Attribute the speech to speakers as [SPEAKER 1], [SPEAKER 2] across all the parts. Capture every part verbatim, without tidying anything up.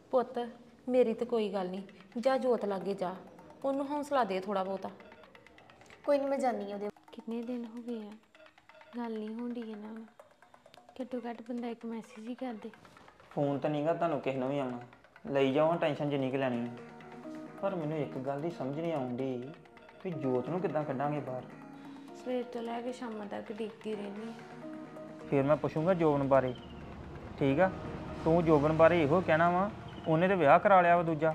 [SPEAKER 1] ਪੁੱਤ ਮੇਰੀ ਤੇ ਕੋਈ ਗੱਲ ਨਹੀਂ, ਜਾ ਜੋਤ ਲਾਗੇ ਜਾ, ਉਹਨੂੰ ਹੌਸਲਾ ਦੇ ਥੋੜਾ ਬਹੁਤਾ।
[SPEAKER 2] ਕੋਈ ਨਹੀਂ, ਮੈਂ ਜਾਣੀ ਉਹਦੇ।
[SPEAKER 3] ਕਿੰਨੇ ਦਿਨ ਹੋ ਗਏ ਆ ਗੱਲ ਨਹੀਂ ਹੁੰਦੀ ਇਹਨਾਂ ਨਾਲ, ਘੱਟੋ ਘੱਟ ਬੰਦਾ ਇੱਕ ਮੈਸੇਜ ਹੀ ਕਰ ਦੇ।
[SPEAKER 4] ਫੋਨ ਤਾਂ ਨਹੀਂਗਾ ਤੁਹਾਨੂੰ ਕਿਸੇ ਨੂੰ ਵੀ ਆਉਣਾ, ਲਈ ਜਾਓ ਟੈਨਸ਼ਨ ਜਿੰਨੀ ਕੁ ਲੈਣੀ ਹੈ। ਪਰ ਮੈਨੂੰ ਇੱਕ ਗੱਲ ਦੀ ਸਮਝ ਨਹੀਂ ਆਉਂਦੀ ਕਿ ਜੋਤ ਨੂੰ ਕਿੱਦਾਂ ਕੱਢਾਂਗੇ ਬਾਹਰ।
[SPEAKER 3] ਸਵੇਰ ਤੋਂ ਲੈ ਕੇ ਸ਼ਾਮਾਂ ਤੱਕ ਡਿੱਗਦੀ ਰਹਿੰਦੀ।
[SPEAKER 4] ਫਿਰ ਮੈਂ ਪੁੱਛੂੰਗਾ ਜੋਬਨ ਬਾਰੇ, ਠੀਕ ਆ? ਤੂੰ ਜੋਬਨ ਬਾਰੇ ਇਹੋ ਕਹਿਣਾ ਵਾ, ਉਹਨੇ ਤੇ ਵਿਆਹ ਕਰਾ ਲਿਆ ਵਾ ਦੂਜਾ।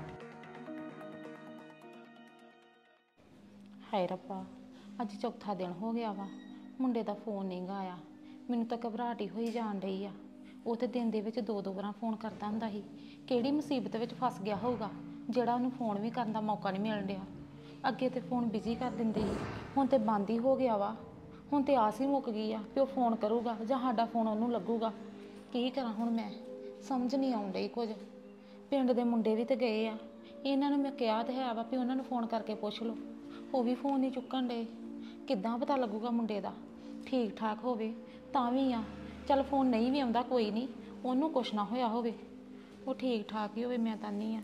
[SPEAKER 1] ਹਾਏ ਰੱਬਾ, ਅੱਜ ਚੌਥਾ ਦਿਨ ਹੋ ਗਿਆ ਵਾ, ਮੁੰਡੇ ਦਾ ਫੋਨ ਨਹੀਂ ਗਾ ਆਇਆ। ਮੈਨੂੰ ਤਾਂ ਘਬਰਾਹਟ ਹੀ ਹੋਈ ਜਾਣ ਰਹੀ ਆ। ਉਹ ਤੇ ਦਿਨ ਦੇ ਵਿੱਚ ਦੋ ਦੋ ਵਾਰਾਂ ਫੋਨ ਕਰਦਾ ਹੁੰਦਾ ਸੀ। ਕਿਹੜੀ ਮੁਸੀਬਤ ਵਿੱਚ ਫਸ ਗਿਆ ਹੋਊਗਾ ਜਿਹੜਾ ਉਹਨੂੰ ਫੋਨ ਵੀ ਕਰਨ ਦਾ ਮੌਕਾ ਨਹੀਂ ਮਿਲਣ ਡਿਆ। ਅੱਗੇ ਤੇ ਫੋਨ ਬਿਜ਼ੀ ਕਰ ਦਿੰਦੇ ਸੀ, ਹੁਣ ਤੇ ਬੰਦ ਹੀ ਹੋ ਗਿਆ ਵਾ। ਹੁਣ ਤੇ ਆਸ ਹੀ ਮੁੱਕ ਗਈ ਆ ਵੀ ਉਹ ਫੋਨ ਕਰੂਗਾ ਜਾਂ ਸਾਡਾ ਫੋਨ ਉਹਨੂੰ ਲੱਗੂਗਾ। ਕੀ ਕਰਾਂ ਹੁਣ ਮੈਂ, ਸਮਝ ਨਹੀਂ ਆਉਣ ਡਈ ਕੁਝ। ਪਿੰਡ ਦੇ ਮੁੰਡੇ ਵੀ ਤੇ ਗਏ ਆ, ਇਹਨਾਂ ਨੂੰ ਮੈਂ ਕਿਹਾ ਤੇ ਹੈ ਵਾ ਵੀ ਉਹਨਾਂ ਨੂੰ ਫੋਨ ਕਰਕੇ ਪੁੱਛ ਲਓ, ਉਹ ਵੀ ਫੋਨ ਨਹੀਂ ਚੁੱਕਣ ਡੇ। ਕਿੱਦਾਂ ਪਤਾ ਲੱਗੂਗਾ ਮੁੰਡੇ ਦਾ? ਠੀਕ ਠਾਕ ਹੋਵੇ ਤਾਂ ਵੀ ਆ, ਚੱਲ ਫੋਨ ਨਹੀਂ ਵੀ ਆਉਂਦਾ ਕੋਈ ਨਹੀਂ, ਉਹਨੂੰ ਕੁਛ ਨਾ ਹੋਇਆ ਹੋਵੇ, ਉਹ ਠੀਕ ਠਾਕ ਹੀ ਹੋਵੇ। ਮੈਂ ਤਾਂ ਨਹੀਂ ਆ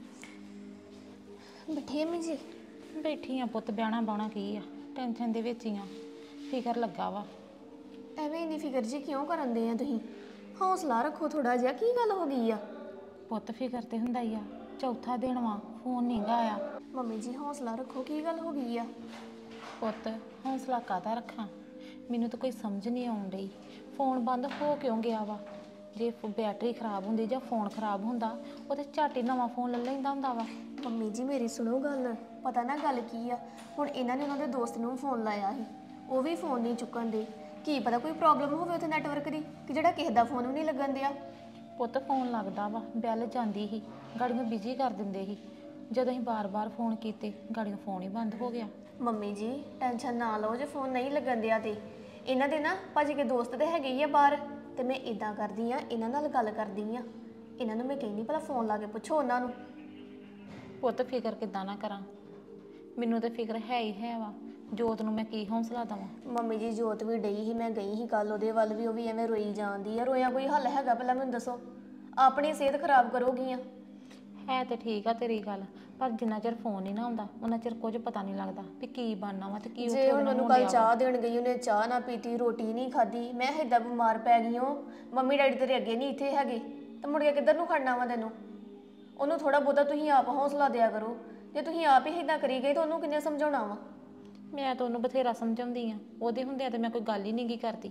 [SPEAKER 2] ਬੈਠੀ ਮੈਂ ਜੀ।
[SPEAKER 1] ਬੈਠੀ ਆ ਪੁੱਤ, ਬਹਿਣਾ ਬਾਉਣਾ ਕੀ ਆ, ਟੈਨਸ਼ਨ ਦੇ ਵਿੱਚ ਹੀ ਆ, ਫਿਕਰ ਲੱਗਾ ਵਾ।
[SPEAKER 2] ਐਵੇਂ ਇੰਨੀ ਫਿਕਰ ਜੀ ਕਿਉਂ ਕਰਨ ਦੇ ਆ ਤੁਸੀਂ? ਹੌਸਲਾ ਰੱਖੋ ਥੋੜਾ ਜਿਹਾ। ਕੀ ਗੱਲ ਹੋ ਗਈ ਆ?
[SPEAKER 1] ਪੁੱਤ ਫਿਕਰ ਤੇ ਹੁੰਦਾ ਹੀ ਆ, ਚੌਥਾ ਦਿਨ ਵਾ ਫੋਨ ਨਹੀਂ ਗਾ ਆਇਆ।
[SPEAKER 2] ਮੰਮੀ ਜੀ ਹੌਸਲਾ ਰੱਖੋ, ਕੀ ਗੱਲ ਹੋ ਗਈ ਆ?
[SPEAKER 1] ਪੁੱਤ ਹੌਸਲਾ ਕਾਹਦਾ ਰੱਖਾਂ, ਮੈਨੂੰ ਤਾਂ ਕੋਈ ਸਮਝ ਨਹੀਂ ਆਉਣ ਡਈ। ਫੋਨ ਬੰਦ ਹੋ ਕਿਉਂ ਗਿਆ ਵਾ? ਜੇ ਬੈਟਰੀ ਖਰਾਬ ਹੁੰਦੀ ਜਾਂ ਫੋਨ ਖਰਾਬ ਹੁੰਦਾ ਉਹ ਤੇ ਝੱਟ ਹੀ ਨਵਾਂ ਫੋਨ ਲੈ ਲੈਂਦਾ ਹੁੰਦਾ ਵਾ।
[SPEAKER 2] ਮੰਮੀ ਜੀ ਮੇਰੀ ਸੁਣੋ ਗੱਲ, ਪਤਾ ਨਾ ਗੱਲ ਕੀ ਆ। ਹੁਣ ਇਹਨਾਂ ਨੇ ਉਹਨਾਂ ਦੇ ਦੋਸਤ ਨੂੰ ਫੋਨ ਲਾਇਆ ਸੀ, ਉਹ ਵੀ ਫੋਨ ਨਹੀਂ ਚੁੱਕਣ ਦੇ। ਕੀ ਪਤਾ ਕੋਈ ਪ੍ਰੋਬਲਮ ਹੋਵੇ ਉੱਥੇ ਨੈਟਵਰਕ ਦੀ, ਕਿ ਜਿਹੜਾ ਕਿਸੇ ਦਾ ਫੋਨ ਵੀ ਨਹੀਂ ਲੱਗਣ ਦਿਆ।
[SPEAKER 1] ਪੁੱਤ ਫੋਨ ਲੱਗਦਾ ਵਾ, ਬੈਲ ਜਾਂਦੀ ਸੀ, ਗਾੜੀਆਂ ਬਿਜ਼ੀ ਕਰ ਦਿੰਦੇ ਸੀ। ਜਦੋਂ ਅਸੀਂ ਬਾਰ-ਬਾਰ ਫੋਨ ਕੀਤੇ ਗਾੜੀਆਂ ਫੋਨ ਹੀ ਬੰਦ ਹੋ ਗਿਆ।
[SPEAKER 2] ਮੰਮੀ ਜੀ ਟੈਨਸ਼ਨ ਨਾ ਲਓ, ਜੇ ਫੋਨ ਨਹੀਂ ਲੱਗਣ ਦਿਆ ਤੇ ਇਹਨਾਂ ਦੇ ਨਾ ਭਾਜੀ ਕੇ ਦੋਸਤ ਤੇ ਹੈਗੇ ਹੀ ਆ ਬਾਹਰ, ਤੇ ਮੈਂ ਇਦਾਂ ਕਰਦੀ ਆ, ਇਹਨਾਂ ਨਾਲ ਗੱਲ ਕਰਦੀ ਆ। ਇਹਨਾਂ ਨੂੰ ਮੈਂ ਕਹਿੰਦੀ ਭਲਾ ਫੋਨ ਲਾ ਕੇ ਪੁੱਛੋ ਉਹਨਾਂ ਨੂੰ।
[SPEAKER 1] ਪੁੱਤ ਫਿਕਰ ਕਿੱਦਾਂ ਨਾ ਕਰਾਂ, ਮੈਨੂੰ ਤਾਂ ਫਿਕਰ ਹੈ ਹੀ ਹੈ ਵਾ। ਜੋਤ ਨੂੰ ਮੈਂ ਕੀ ਹੌਸਲਾ ਦੇਵਾਂ?
[SPEAKER 2] ਮੰਮੀ ਜੀ ਜੋਤ ਵੀ ਡਈ ਸੀ, ਮੈਂ ਗਈ ਸੀ ਕੱਲ ਉਹਦੇ ਵੱਲ ਵੀ, ਉਹ ਵੀ ਐਵੇਂ ਰੋਈ ਜਾਂਦੀ ਆ। ਰੋਇਆ ਕੋਈ ਹੱਲ ਹੈਗਾ ਪਹਿਲਾਂ ਮੈਨੂੰ ਦੱਸੋ? ਆਪਣੀ ਸਿਹਤ ਖਰਾਬ ਕਰੋਗੀਆਂ।
[SPEAKER 1] ਹੈ ਤੇ ਠੀਕ ਆ ਤੇਰੀ ਗੱਲ, ਪਰ ਜਿੰਨਾ ਚਿਰ ਫੋਨ ਨਹੀਂ ਨਾ ਆਉਂਦਾ ਉਹਨਾਂ ਚਿਰ ਕੁਝ ਪਤਾ ਨਹੀਂ ਲੱਗਦਾ ਵੀ ਕੀ ਬਣਨਾ ਵਾ ਤੇ ਕੀ।
[SPEAKER 2] ਜੇ ਹੁਣ ਉਹਨੂੰ ਕੱਲ ਚਾਹ ਦੇਣ ਗਈ, ਉਹਨੇ ਚਾਹ ਨਾ ਪੀਤੀ, ਰੋਟੀ ਨਹੀਂ ਖਾਧੀ, ਮੈਂ ਏਦਾਂ ਬਿਮਾਰ ਪੈ ਗਈ ਹਾਂ। ਮੰਮੀ ਡੈਡੀ ਤੇਰੇ ਅੱਗੇ ਨਹੀਂ ਇੱਥੇ ਹੈਗੇ, ਤਾਂ ਮੁੜ ਕੇ ਕਿੱਧਰ ਨੂੰ ਖੜਨਾ ਵਾ ਤੈਨੂੰ? ਉਹਨੂੰ ਥੋੜਾ ਬਹੁਤਾ ਤੁਸੀਂ ਆਪ ਹੌਸਲਾ ਦਿਆ ਕਰੋ। ਜੇ ਤੁਸੀਂ ਆਪ ਹੀ ਏਦਾਂ ਕਰੀ ਗਏ ਤਾਂ ਉਹਨੂੰ ਕਿੰਨੇ ਸਮਝਾਉਣਾ ਵਾ?
[SPEAKER 1] ਮੈਂ ਤਾਂ ਉਹਨੂੰ ਬਥੇਰਾ ਸਮਝਾਉਂਦੀ ਆ, ਉਹਦੇ ਹੁੰਦਿਆਂ ਤੇ ਮੈਂ ਕੋਈ ਗੱਲ ਹੀ ਨਹੀਂ ਗੀ ਕਰਦੀ।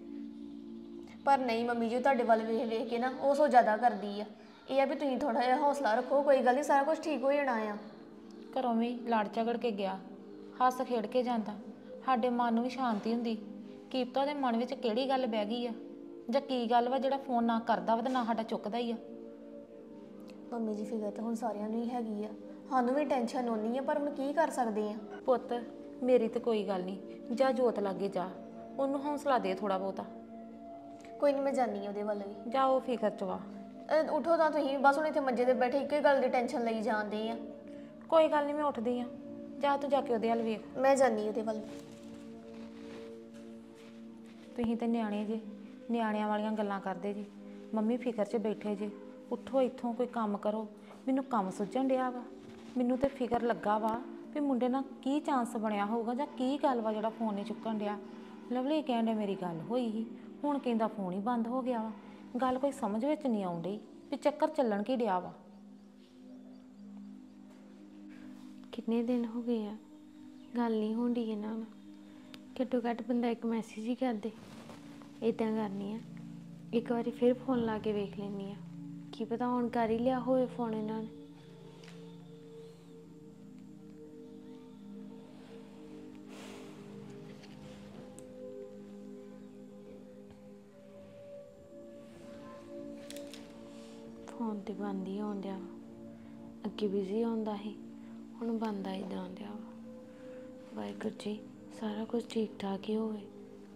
[SPEAKER 2] ਪਰ ਨਹੀਂ ਮੰਮੀ ਜੀ, ਤੁਹਾਡੇ ਵੱਲ ਵੇਖ ਵੇਖ ਕੇ ਨਾ ਉਹ ਸੋ ਜ਼ਿਆਦਾ ਕਰਦੀ ਆ। ਇਹ ਆ ਵੀ ਤੁਸੀਂ ਥੋੜਾ ਜਿਹਾ ਹੌਸਲਾ ਰੱਖੋ, ਕੋਈ ਗੱਲ ਨਹੀਂ, ਸਾਰਾ ਕੁਝ ਠੀਕ ਹੋ ਜਾਣਾ ਆ।
[SPEAKER 1] ਘਰੋਂ ਵੀ ਲੜ ਝਗੜ ਕੇ ਗਿਆ, ਹੱਸ ਖੇਡ ਕੇ ਜਾਂਦਾ, ਸਾਡੇ ਮਨ ਨੂੰ ਵੀ ਸ਼ਾਂਤੀ ਹੁੰਦੀ। ਕੀ ਪਤਾ ਉਹਦੇ ਮਨ ਵਿੱਚ ਕਿਹੜੀ ਗੱਲ ਬਹਿ ਗਈ ਆ, ਜਾਂ ਕੀ ਗੱਲ ਵਾ ਜਿਹੜਾ ਫੋਨ ਨਾ ਕਰਦਾ ਵਾ ਤੇ ਨਾ ਸਾਡਾ ਚੁੱਕਦਾ ਹੀ ਆ।
[SPEAKER 2] ਮੰਮੀ ਜੀ ਫਿਕਰ ਤਾਂ ਹੁਣ ਸਾਰਿਆਂ ਨੂੰ ਹੀ ਹੈਗੀ ਆ, ਸਾਨੂੰ ਵੀ ਟੈਨਸ਼ਨ ਹੋਣੀ ਆ, ਪਰ ਹੁਣ ਕੀ ਕਰ ਸਕਦੇ ਆ?
[SPEAKER 1] ਪੁੱਤ ਮੇਰੀ ਤੇ ਕੋਈ ਗੱਲ ਨਹੀਂ, ਜਾ ਜੋਤ ਲਾਗੇ ਜਾ, ਉਹਨੂੰ ਹੌਸਲਾ ਦੇ ਥੋੜਾ ਬਹੁਤਾ।
[SPEAKER 2] ਕੋਈ ਨਹੀਂ, ਮੈਂ ਜਾਣੀ ਉਹਦੇ ਵੱਲ ਵੀ।
[SPEAKER 1] ਜਾ ਉਹ ਫਿਕਰ ਚ ਵਾ।
[SPEAKER 2] ਉਠੋ ਤਾਂ ਤੁਸੀਂ, ਬਸ ਹੁਣ ਇੱਥੇ ਮੰਜੇ ਤੇ ਬੈਠੇ ਇੱਕੇ ਗੱਲ ਦੀ ਟੈਨਸ਼ਨ ਲਈ ਜਾਂਦੇ ਆ।
[SPEAKER 1] ਕੋਈ ਗੱਲ ਨਹੀਂ, ਮੈਂ ਉੱਠਦੀ ਆ, ਜਾ ਤੂੰ ਜਾ ਕੇ ਉਹਦੇ ਵੱਲ ਵੇਖ।
[SPEAKER 2] ਮੈਂ ਜਾਣੀ ਉਹਦੇ ਵੱਲ।
[SPEAKER 1] ਤੁਸੀਂ ਤੇ ਨਿਆਣੇ ਜੇ, ਨਿਆਣਿਆਂ ਵਾਲੀਆਂ ਗੱਲਾਂ ਕਰਦੇ ਜੀ। ਮੰਮੀ ਫਿਕਰ 'ਚ ਬੈਠੇ ਜੇ, ਉੱਠੋ ਇੱਥੋਂ ਕੋਈ ਕੰਮ ਕਰੋ। ਮੈਨੂੰ ਕੰਮ ਸੁੱਝਣ ਡਿਆ ਵਾ, ਮੈਨੂੰ ਤੇ ਫਿਕਰ ਲੱਗਾ ਵਾ ਵੀ ਮੁੰਡੇ ਨਾਲ ਕੀ ਚਾਂਸ ਬਣਿਆ ਹੋਊਗਾ ਜਾਂ ਕੀ ਗੱਲ ਵਾ ਜਿਹੜਾ ਫੋਨ ਨਹੀਂ ਚੁੱਕਣ ਡਿਆ। ਲਵਲੀ ਕਹਿਣ ਡਿਆ ਮੇਰੀ ਗੱਲ ਹੋਈ ਸੀ, ਹੁਣ ਕਹਿੰਦਾ ਫੋਨ ਹੀ ਬੰਦ ਹੋ ਗਿਆ ਵਾ। ਗੱਲ ਕੋਈ ਸਮਝ ਵਿੱਚ ਨਹੀਂ ਆਉਣ ਡਈ ਵੀ ਚੱਕਰ ਚੱਲਣ ਕੀ ਡਿਆ ਵਾ।
[SPEAKER 3] ਕਿੰਨੇ ਦਿਨ ਹੋ ਗਏ ਆ ਗੱਲ ਨਹੀਂ ਹੁੰਦੀ ਇਹਨਾਂ ਨਾਲ, ਘੱਟੋ ਘੱਟ ਬੰਦਾ ਇੱਕ ਮੈਸੇਜ ਹੀ ਕਰ ਦੇ। ਇੱਦਾਂ ਕਰਨੀ ਆ, ਇੱਕ ਵਾਰੀ ਫਿਰ ਫੋਨ ਲਾ ਕੇ ਵੇਖ ਲੈਂਦੀ ਆ, ਕੀ ਪਤਾ ਹੁਣ ਕਰ ਹੀ ਲਿਆ ਹੋਵੇ ਫੋਨ ਇਹਨਾਂ ਨੇ। ਫੋਨ ਤੇ ਬੰਦ ਹੀ ਆਉਣ ਡਿਆ, ਅੱਗੇ ਬਿਜ਼ੀ ਆਉਂਦਾ ਸੀ, ਹੁਣ ਬੰਦ ਆਈ ਜਾਣ ਡਿਆ ਵਾ। ਵਾਹਿਗੁਰੂ ਜੀ ਸਾਰਾ ਕੁਝ ਠੀਕ ਠਾਕ ਹੀ ਹੋਵੇ।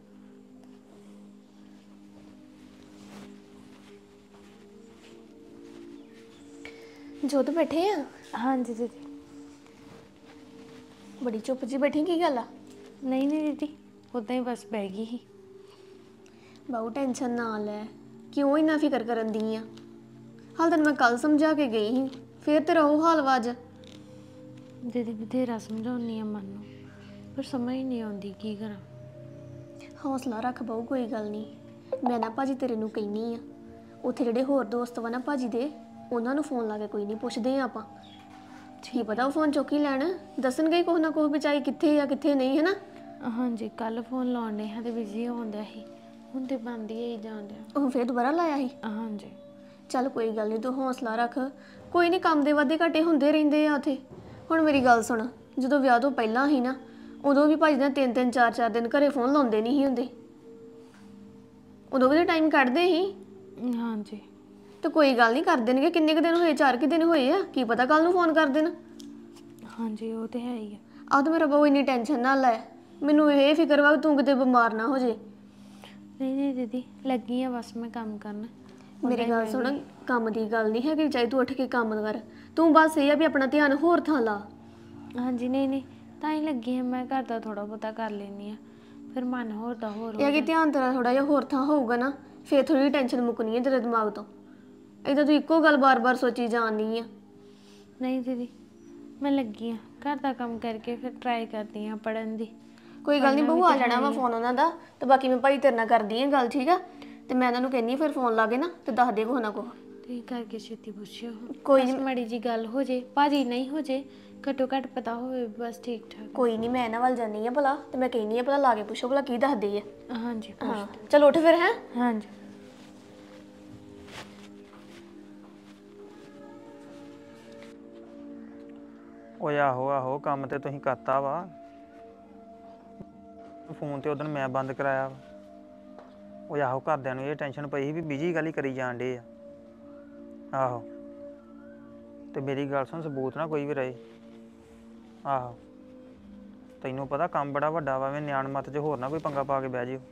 [SPEAKER 2] ਜੋਤ ਬੈਠੇ ਆ?
[SPEAKER 3] ਹਾਂਜੀ ਦੀਦੀ।
[SPEAKER 2] ਬੜੀ ਚੁੱਪ ਜੀ ਬੈਠੀ, ਕੀ ਗੱਲ ਆ?
[SPEAKER 3] ਨਹੀਂ ਨਹੀਂ ਦੀਦੀ, ਉੱਦਾਂ ਹੀ ਬਸ ਬਹਿ ਗਈ ਸੀ।
[SPEAKER 2] ਬਹੁ ਟੈਨਸ਼ਨ ਨਾ ਲੈ, ਕਿਉਂ ਇੰਨਾ ਫਿਕਰ ਕਰਨ ਦੀ ਆ? ਹਾਲ ਤੈਨੂੰ ਮੈਂ ਕੱਲ ਸਮਝਾ ਕੇ ਗਈ ਸੀ ਫੇਰ ਤੇਰਾ ਉਹ ਹਾਲ ਵਾ ਅੱਜ।
[SPEAKER 3] ਦੀਦੀ ਬਥੇਰਾ ਸਮਝਾਉਣੀ ਆ ਮਨ ਨੂੰ, ਪਰ ਸਮਝ ਹੀ ਨਹੀਂ ਆਉਂਦੀ ਕੀ ਕਰਾਂ।
[SPEAKER 2] ਹੌਸਲਾ ਰੱਖ ਬਹੁ, ਕੋਈ ਗੱਲ ਨਹੀਂ। ਮੈਂ ਨਾ ਭਾਜੀ ਤੇਰੇ ਨੂੰ ਕਹਿਨੀ ਆ, ਉੱਥੇ ਜਿਹੜੇ ਹੋਰ ਦੋਸਤ ਵਾ ਨਾ ਭਾਜੀ ਦੇ, ਉਹਨਾਂ ਨੂੰ ਫੋਨ ਲਾ ਕੇ ਕੋਈ ਨਹੀਂ ਪੁੱਛਦੇ ਆ ਆਪਾਂ। ਕੀ ਪਤਾ ਉਹ ਫੋਨ ਚੁੱਕ ਹੀ ਲੈਣ, ਦੱਸਣਗੇ ਕੁਛ ਨਾ ਕੁਛ ਵਿਚਾਈ ਕਿੱਥੇ ਆ ਕਿੱਥੇ ਨਹੀਂ, ਹੈ ਨਾ।
[SPEAKER 3] ਹਾਂਜੀ ਕੱਲ ਫੋਨ ਲਾਉਣ ਦੇ ਹਾਂ ਤੇ ਬਿਜ਼ੀ ਹੁੰਦਾ ਸੀ, ਹੁਣ ਤੇ ਬੰਦ ਹੀ ਜਾਣ ਡਿਆ।
[SPEAKER 2] ਉਹ ਫੇਰ ਦੁਬਾਰਾ ਲਾਇਆ ਸੀ?
[SPEAKER 3] ਹਾਂਜੀ।
[SPEAKER 2] ਚੱਲ ਕੋਈ ਗੱਲ ਨਹੀਂ, ਤੂੰ ਹੌਸਲਾ ਰੱਖ, ਕੋਈ ਨਹੀਂ, ਕੰਮ ਦੇ ਵਾਧੇ ਘਾਟੇ ਹੁੰਦੇ ਰਹਿੰਦੇ ਆ ਉੱਥੇ। ਹੁਣ ਮੇਰੀ ਗੱਲ ਸੁਣ, ਜਦੋਂ ਵਿਆਹ ਤੋਂ ਪਹਿਲਾਂ ਹੀ ਨਾ, ਉਦੋਂ ਵੀ ਭਾਜੀ ਨਾਲ ਤਿੰਨ ਤਿੰਨ ਚਾਰ ਚਾਰ ਦਿਨ ਘਰੇ ਫੋਨ ਲਾਉਂਦੇ ਨਹੀਂ ਸੀ ਹੁੰਦੇ, ਉਦੋਂ ਵੀ ਤਾਂ ਟਾਈਮ ਕੱਢਦੇ ਸੀ।
[SPEAKER 3] ਹਾਂਜੀ।
[SPEAKER 2] ਤੇ ਕੋਈ ਗੱਲ ਨਹੀਂ, ਕਰ ਦੇਣਗੇ। ਕਿੰਨੇ ਕੁ ਦਿਨ ਹੋਏ? ਚਾਰ ਕੁ ਦਿਨ ਹੋਏ ਆ, ਕੀ ਪਤਾ ਕੱਲ ਨੂੰ ਫੋਨ ਕਰ ਦੇਣ।
[SPEAKER 3] ਹਾਂਜੀ ਉਹ ਤੇ ਹੈ ਹੀ ਆ।
[SPEAKER 2] ਆਹ ਤਾਂ ਮੇਰਾ ਬਹੁ ਇੰਨੀ ਟੈਨਸ਼ਨ ਨਾ ਲੈ, ਮੈਨੂੰ ਇਹ ਫਿਕਰ ਵਾ ਕਿ ਤੂੰ ਕਿਤੇ ਬਿਮਾਰ ਨਾ ਹੋ ਜੇ।
[SPEAKER 3] ਨਹੀਂ ਨਹੀਂ ਦੀਦੀ ਲੱਗੀ ਆ ਬਸ ਮੈਂ ਕੰਮ ਕਰਨ।
[SPEAKER 2] ਮੇਰੀ ਗੱਲ ਸੁਣ, ਕੰਮ ਦੀ ਗੱਲ ਨਹੀਂ ਹੈਗੀ, ਚਾਹੇ ਤੂੰ ਉੱਠ ਕੇ ਕੰਮ ਕਰ, ਤੂੰ ਬਸ ਇਹ ਆ ਵੀ ਆਪਣਾ ਧਿਆਨ ਹੋਰ ਥਾਂ ਲਾ।
[SPEAKER 3] ਹਾਂਜੀ ਨਹੀਂ ਨਹੀਂ ਤਾਂ ਹੀ ਲੱਗੀ ਆ, ਮੈਂ ਘਰ ਦਾ ਥੋੜਾ ਬਹੁਤਾ ਕਰ ਲੈਂਦੀ ਆ, ਫਿਰ ਮਨ ਹੋਰ ਦਾ ਹੋਰ
[SPEAKER 2] ਇਹ ਆ ਕਿ ਧਿਆਨ ਤੇਰਾ ਥੋੜਾ ਜਿਹਾ ਹੋਰ ਥਾਂ ਹੋਊਗਾ ਨਾ, ਫੇਰ ਥੋੜੀ ਟੈਨਸ਼ਨ ਮੁੱਕਣੀ ਹੈ ਤੇਰੇ ਦਿਮਾਗ ਤੋਂ। ਏਦਾਂ ਤੂੰ ਇੱਕੋ ਗੱਲ ਬਾਰ-ਬਾਰ ਸੋਚੀ ਜਾਂਦੀ ਆ।
[SPEAKER 3] ਨਹੀਂ ਦੀਦੀ ਮੈਂ ਲੱਗੀ ਆ, ਘਰ ਦਾ ਕੰਮ ਕਰਕੇ ਫਿਰ ਟਰਾਈ ਕਰਦੀ ਆ ਪੜਨ ਦੀ।
[SPEAKER 2] ਕੋਈ ਗੱਲ ਨਹੀਂ ਬਹੂ, ਆ ਜਾਣਾ ਵਾ ਫੋਨ ਉਹਨਾਂ ਦਾ, ਤੇ ਬਾਕੀ ਮੈਂ ਭਾਈ ਤੇਰੇ ਨਾਲ ਕਰਦੀ ਆ ਗੱਲ, ਠੀਕ ਆ। ਤੇ ਮੈਂ ਇਹਨਾਂ ਨੂੰ ਕਹਿੰਦੀ ਫਿਰ ਫੋਨ ਲਾ ਕੇ ਨਾ ਤੇ ਦੱਸ ਦੇ ਕੁਛ ਨਾ ਕੁਛ।
[SPEAKER 3] ਤੁਸੀਂ ਕਰਕੇ ਛੇਤੀ ਪੁੱਛਿਓ,
[SPEAKER 2] ਕੋਈ
[SPEAKER 3] ਬਸ ਮਾੜੀ ਜੀ ਗੱਲ ਹੋ ਜੇ, ਭਾਜੀ ਨਹੀਂ ਹੋ ਜੇ, ਘੱਟੋ ਘੱਟ ਪਤਾ ਹੋਵੇ ਬਸ ਠੀਕ ਠਾਕ।
[SPEAKER 2] ਕੋਈ ਨਹੀਂ, ਮੈਂ ਇਹਨਾਂ ਵੱਲ ਜਾਂਦੀ ਆ ਭਲਾ, ਤੇ ਮੈਂ ਕਹਿੰਦੀ ਆ ਭਲਾ ਲਾ ਕੇ ਪੁੱਛੋ ਭਲਾ ਕੀ ਦੱਸਦੇ ਆ।
[SPEAKER 3] ਹਾਂਜੀ
[SPEAKER 2] ਹਾਂ ਚਲ ਉੱਠ ਫਿਰ। ਹੈ
[SPEAKER 3] ਹਾਂਜੀ।
[SPEAKER 4] ਓਏ ਆਹੋ ਆਹੋ, ਕੰਮ ਤੇ ਤੁਸੀਂ ਕਰਤਾ ਵਾ, ਫੋਨ ਤੇ ਉਦੋਂ ਮੈਂ ਬੰਦ ਕਰਾਇਆ ਵਾ। ਓਏ ਆਹੋ, ਘਰਦਿਆਂ ਨੂੰ ਇਹ ਟੈਨਸ਼ਨ ਪਈ ਸੀ ਵੀ ਬਿਜੀ ਗੱਲ ਹੀ ਕਰੀ ਜਾਣ ਡੇ ਆ। ਆਹੋ ਤੇ ਮੇਰੀ ਗੱਲ ਸੁਣ, ਸਬੂਤ ਨਾ ਕੋਈ ਵੀ ਰਹੇ। ਆਹੋ ਤੈਨੂੰ ਪਤਾ ਕੰਮ ਬੜਾ ਵੱਡਾ ਵਾ, ਮੈਂ ਨਿਆਣ ਮੱਤ 'ਚ ਹੋਰ ਨਾ ਕੋਈ ਪੰਗਾ ਪਾ ਕੇ ਬਹਿ ਜਿਓ।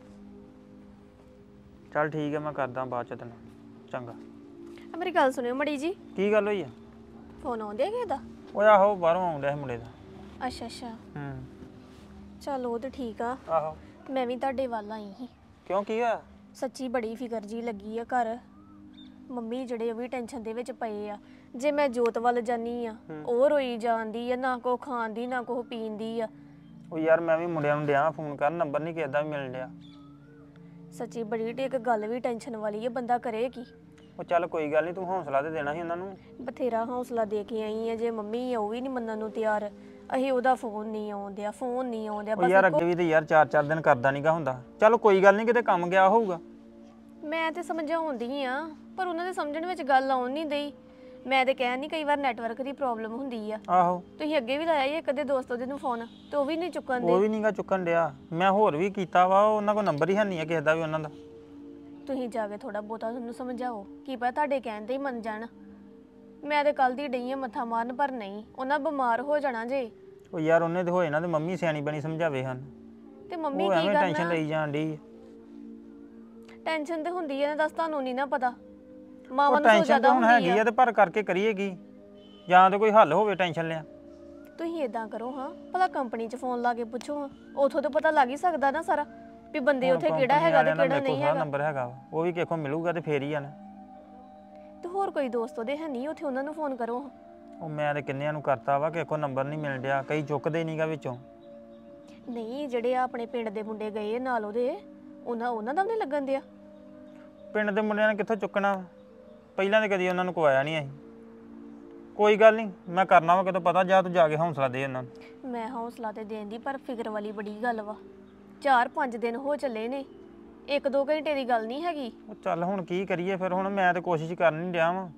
[SPEAKER 4] ਚੱਲ ਠੀਕ ਹੈ, ਮੈਂ ਕਰਦਾ ਬਾਅਦ 'ਚ ਤੈਨੂੰ। ਚੰਗਾ।
[SPEAKER 2] ਮੇਰੀ ਗੱਲ ਸੁਣਿਓ ਮੜੀ ਜੀ।
[SPEAKER 4] ਕੀ ਗੱਲ ਹੋਈ ਆ?
[SPEAKER 2] ਫੋਨ ਆਉਂਦੇ ਕਿਸੇ ਦਾ?
[SPEAKER 4] ਓਏ ਆਹੋ, ਬਾਹਰੋਂ ਆਉਣ ਡਿਆ ਸੀ ਮੁੰਡੇ ਦਾ।
[SPEAKER 2] ਅੱਛਾ ਅੱਛਾ,
[SPEAKER 4] ਹੂੰ
[SPEAKER 2] ਚਲ ਉਹ ਤੇ ਠੀਕ ਆ।
[SPEAKER 4] ਆਹੋ
[SPEAKER 2] ਮੈਂ ਵੀ ਤੁਹਾਡੇ ਵੱਲ ਆਈ ਸੀ।
[SPEAKER 4] ਕਿਉਂ, ਕੀ ਆ?
[SPEAKER 2] ਸੱਚੀ ਬੜੀ ਫਿਕਰ ਜੀ ਲੱਗੀ ਆ ਘਰ। ਮੰਮੀ ਜਿਹੜੇ ਉਹ ਵੀ ਟੈਨਸ਼ਨ ਦੇ ਵਿੱਚ ਪਏ ਆ। ਜੇ ਮੈਂ ਜੋਤ ਵੱਲ ਜਾਨੀ ਆ, ਉਹ ਰੋਈ ਜਾਂਦੀ ਆ, ਨਾ ਕੋ ਖਾਣ ਦੀ ਨਾ ਕੋ ਪੀਣ ਦੀ ਆ।
[SPEAKER 4] ਉਹ ਯਾਰ ਮੈਂ ਵੀ ਮੁੰਡਿਆਂ ਨੂੰ ਡਿਆ ਫੋਨ ਕਰਨ, ਨੰਬਰ ਨਹੀਂ ਕਿਸੇ ਦਾ ਵੀ ਮਿਲਣ ਡਿਆ।
[SPEAKER 2] ਸੱਚੀ ਬੜੀ ਤੇ ਇੱਕ ਗੱਲ ਵੀ ਟੈਨਸ਼ਨ ਵਾਲੀ ਆ, ਬੰਦਾ ਕਰੇ ਕੀ।
[SPEAKER 4] ਉਹ ਚੱਲ ਕੋਈ ਗੱਲ ਨਹੀਂ, ਤੂੰ ਹੌਸਲਾ ਤੇ ਦੇਣਾ ਸੀ ਉਹਨਾਂ ਨੂੰ।
[SPEAKER 2] ਬਥੇਰਾ ਹੌਸਲਾ ਦੇ ਕੇ ਆਈ ਆ, ਜੇ ਮੰਮੀ ਆ ਉਹ ਵੀ ਨਹੀਂ ਮੰਨਣ ਨੂੰ ਤਿਆਰ। ਅਹੀਂ ਉਹਦਾ ਫੋਨ ਨਹੀਂ ਆਉਂਦਿਆ, ਫੋਨ ਨਹੀਂ ਆਉਂਦਿਆ।
[SPEAKER 4] ਉਹ ਯਾਰ ਅੱਗੇ ਵੀ ਤੇ ਯਾਰ ਚਾਰ ਚਾਰ ਦਿਨ ਕਰਦਾ ਨਹੀਂਗਾ ਹੁੰਦਾ। ਚੱਲ ਕੋਈ ਗੱਲ ਨਹੀਂ, ਕਿਤੇ ਕੰਮ ਗਿਆ ਹੋਊਗਾ।
[SPEAKER 2] ਮੈਂ ਤੇ ਸਮਝਾਉਂਦੀ ਆ, ਪਰ ਉਹਨਾਂ ਦੇ ਸਮਝਣ ਵਿੱਚ ਗੱਲ ਆਉਣ ਨਹੀਂ ਦਈ। ਮੈਂ ਤੇ ਕਹਿਣ ਨਹੀਂ, ਕਈ ਵਾਰ ਨੈਟਵਰਕ ਦੀ ਪ੍ਰੋਬਲਮ ਹੁੰਦੀ ਆ।
[SPEAKER 4] ਆਹੋ
[SPEAKER 2] ਤੁਸੀਂ ਅੱਗੇ ਵੀ ਲਾਇਆ ਸੀ ਕਦੇ ਦੋਸਤ ਉਹਦੇ ਨੂੰ ਫੋਨ, ਤੇ ਉਹ ਵੀ ਨਹੀਂ ਚੁੱਕਣ ਦੇ।
[SPEAKER 4] ਉਹ ਵੀ ਨਹੀਂਗਾ ਚੁੱਕਣ ਡਿਆ। ਮੈਂ ਹੋਰ ਵੀ ਕੀਤਾ ਵਾ, ਉਹਨਾਂ ਕੋਲ ਨੰਬਰ ਹੀ ਹੈ ਨਹੀਂ ਆ ਕਿਸੇ ਦਾ ਵੀ ਉਹਨਾਂ ਦਾ।
[SPEAKER 2] ਤੁਸੀਂ ਜਾ ਕੇ ਥੋੜਾ ਬਹੁਤਾ ਉਹਨੂੰ ਸਮਝਾਓ, ਕੀ ਪਤਾ ਤੁਹਾਡੇ ਕਹਿਣ ਤੇ ਹੀ ਮੰਨ ਜਾਣ। ਮੈਂ ਤੇ ਕੱਲ ਦੀ ਡਈ ਆ ਮੱਥਾ ਮਾਰਨ, ਪਰ ਨਹੀਂ, ਉਹਨਾਂ ਬਿਮਾਰ ਹੋ ਜਾਣਾ ਜੇ।
[SPEAKER 4] ਉਹ ਯਾਰ ਉਹਨੇ ਤੇ ਹੋਏ ਨਾ, ਤੇ ਮੰਮੀ ਸਿਆਣੀ ਬਣੀ ਸਮਝਾਵੇ ਹਨ।
[SPEAKER 2] ਤੇ ਮੰਮੀ
[SPEAKER 4] ਉਹ
[SPEAKER 2] ਕੀ
[SPEAKER 4] ਐਵੇਂ ਟੈਨਸ਼ਨ
[SPEAKER 2] ਕਰਨਾ?
[SPEAKER 4] ਲਈ ਜਾਣ ਡਈ।
[SPEAKER 2] ਟੈਨਸ਼ਨ ਤੇ ਹੁੰਦੀ ਆ ਨਾ, ਦੱਸ ਤੁਹਾਨੂੰ ਨਹੀਂ ਨਾ ਪਤਾ।
[SPEAKER 4] ਉਹ
[SPEAKER 2] ਮਾਵਾਂ ਨੂੰ ਸੋ
[SPEAKER 4] ਟੈਨਸ਼ਨ
[SPEAKER 2] ਜ਼ਿਆਦਾ
[SPEAKER 4] ਤਾਂ ਹੁਣ
[SPEAKER 2] ਹੁੰਦੀ
[SPEAKER 4] ਹੈਗੀ
[SPEAKER 2] ਆ।
[SPEAKER 4] ਆ, ਤੇ ਪਰ ਕਰਕੇ ਕਰੀਏ ਕੀ? ਜਾਂ ਤੇ ਕੋਈ ਹੱਲ ਹੋਵੇ ਟੈਨਸ਼ਨ ਲਿਆ।
[SPEAKER 2] ਤੁਸੀਂ ਇਦਾਂ ਕਰੋ ਹਾਂ, ਭਲਾ ਕੰਪਨੀ 'ਚ ਫੋਨ ਲਾ ਕੇ ਪੁੱਛੋ ਹਾਂ, ਉਥੋਂ ਤਾਂ ਪਤਾ ਲੱਗ ਹੀ ਸਕਦਾ ਨਾ ਸਾਰਾ ਵੀ ਬੰਦੇ ਉੱਥੇ ਕਿਹੜਾ ਹੈਗਾ ਤੇ ਕਿਹੜਾ ਨਹੀਂ ਹੈਗਾ।
[SPEAKER 4] ਨੰਬਰ ਹੈਗਾ ਵਾ, ਉਹ ਵੀ ਕਿਸੇ ਕੋਲ ਮਿਲੂਗਾ ਤੇ ਫੇਰ ਹੀ ਆ ਨਾ।
[SPEAKER 2] ਤੇ ਹੋਰ ਕੋਈ ਦੋਸਤ ਉਹਦੇ ਹੈ ਨਹੀਂ ਉੱਥੇ, ਉਹਨਾਂ ਨੂੰ ਫੋਨ ਕਰੋ।
[SPEAKER 4] ਉਹ ਮੈਂ ਤੇ ਕਿੰਨਿਆਂ ਨੂੰ ਕਰਤਾ ਵਾ, ਕਿਸੇ ਕੋਲ ਨੰਬਰ ਨਹੀਂ ਮਿਲ ਡਿਆ, ਕਈ ਚੁੱਕਦੇ ਨਹੀਂਗਾ ਵਿੱਚੋਂ।
[SPEAKER 2] ਨਹੀਂ, ਜਿਹੜੇ ਆ ਆਪਣੇ ਪਿੰਡ ਦੇ ਮੁੰਡੇ ਗਏ ਨਾਲ ਉਹਦੇ, ਉਹਨਾਂ ਉਹਨਾਂ ਦਾ ਵੀ ਨਹੀਂ ਲੱਗਣ ਦਿਆ।
[SPEAKER 4] ਪਿੰਡ ਦੇ ਮੁੰਡਿਆਂ ਨੇ ਕਿੱਥੋਂ ਚੁੱਕਣਾ? ਪਹਿਲਾਂ ਤੇ ਕਦੀ ਉਹਨਾਂ ਨੂੰ ਕਵਾਇਆ ਨਹੀਂ ਅਸੀਂ। ਕੋਈ ਗੱਲ ਨਹੀਂ, ਮੈਂ ਕਰਨਾ ਵਾ ਕਿਤੋਂ ਪਤਾ। ਜਾ ਤੂੰ ਜਾ ਕੇ ਹੌਸਲਾ ਦੇ ਉਹਨਾਂ ਨੂੰ।
[SPEAKER 2] ਮੈਂ ਹੌਸਲਾ ਤੇ ਦੇਣ ਦੀ, ਪਰ ਫਿਕਰ ਵਾਲੀ ਬੜੀ ਗੱਲ ਵਾ। ਚਾਰ ਪੰਜ ਦਿਨ ਹੋ ਚੱਲੇ ਨੇ, ਇੱਕ ਦੋ ਘੰਟੇ ਦੀ ਗੱਲ ਨਹੀਂ ਹੈਗੀ।
[SPEAKER 4] ਉਹ ਚੱਲ ਹੁਣ ਕੀ ਕਰੀਏ ਫਿਰ? ਹੁਣ ਮੈਂ ਤੇ ਕੋਸ਼ਿਸ਼ ਕਰਨ ਨਹੀਂ ਡਿਆ ਵਾਂ,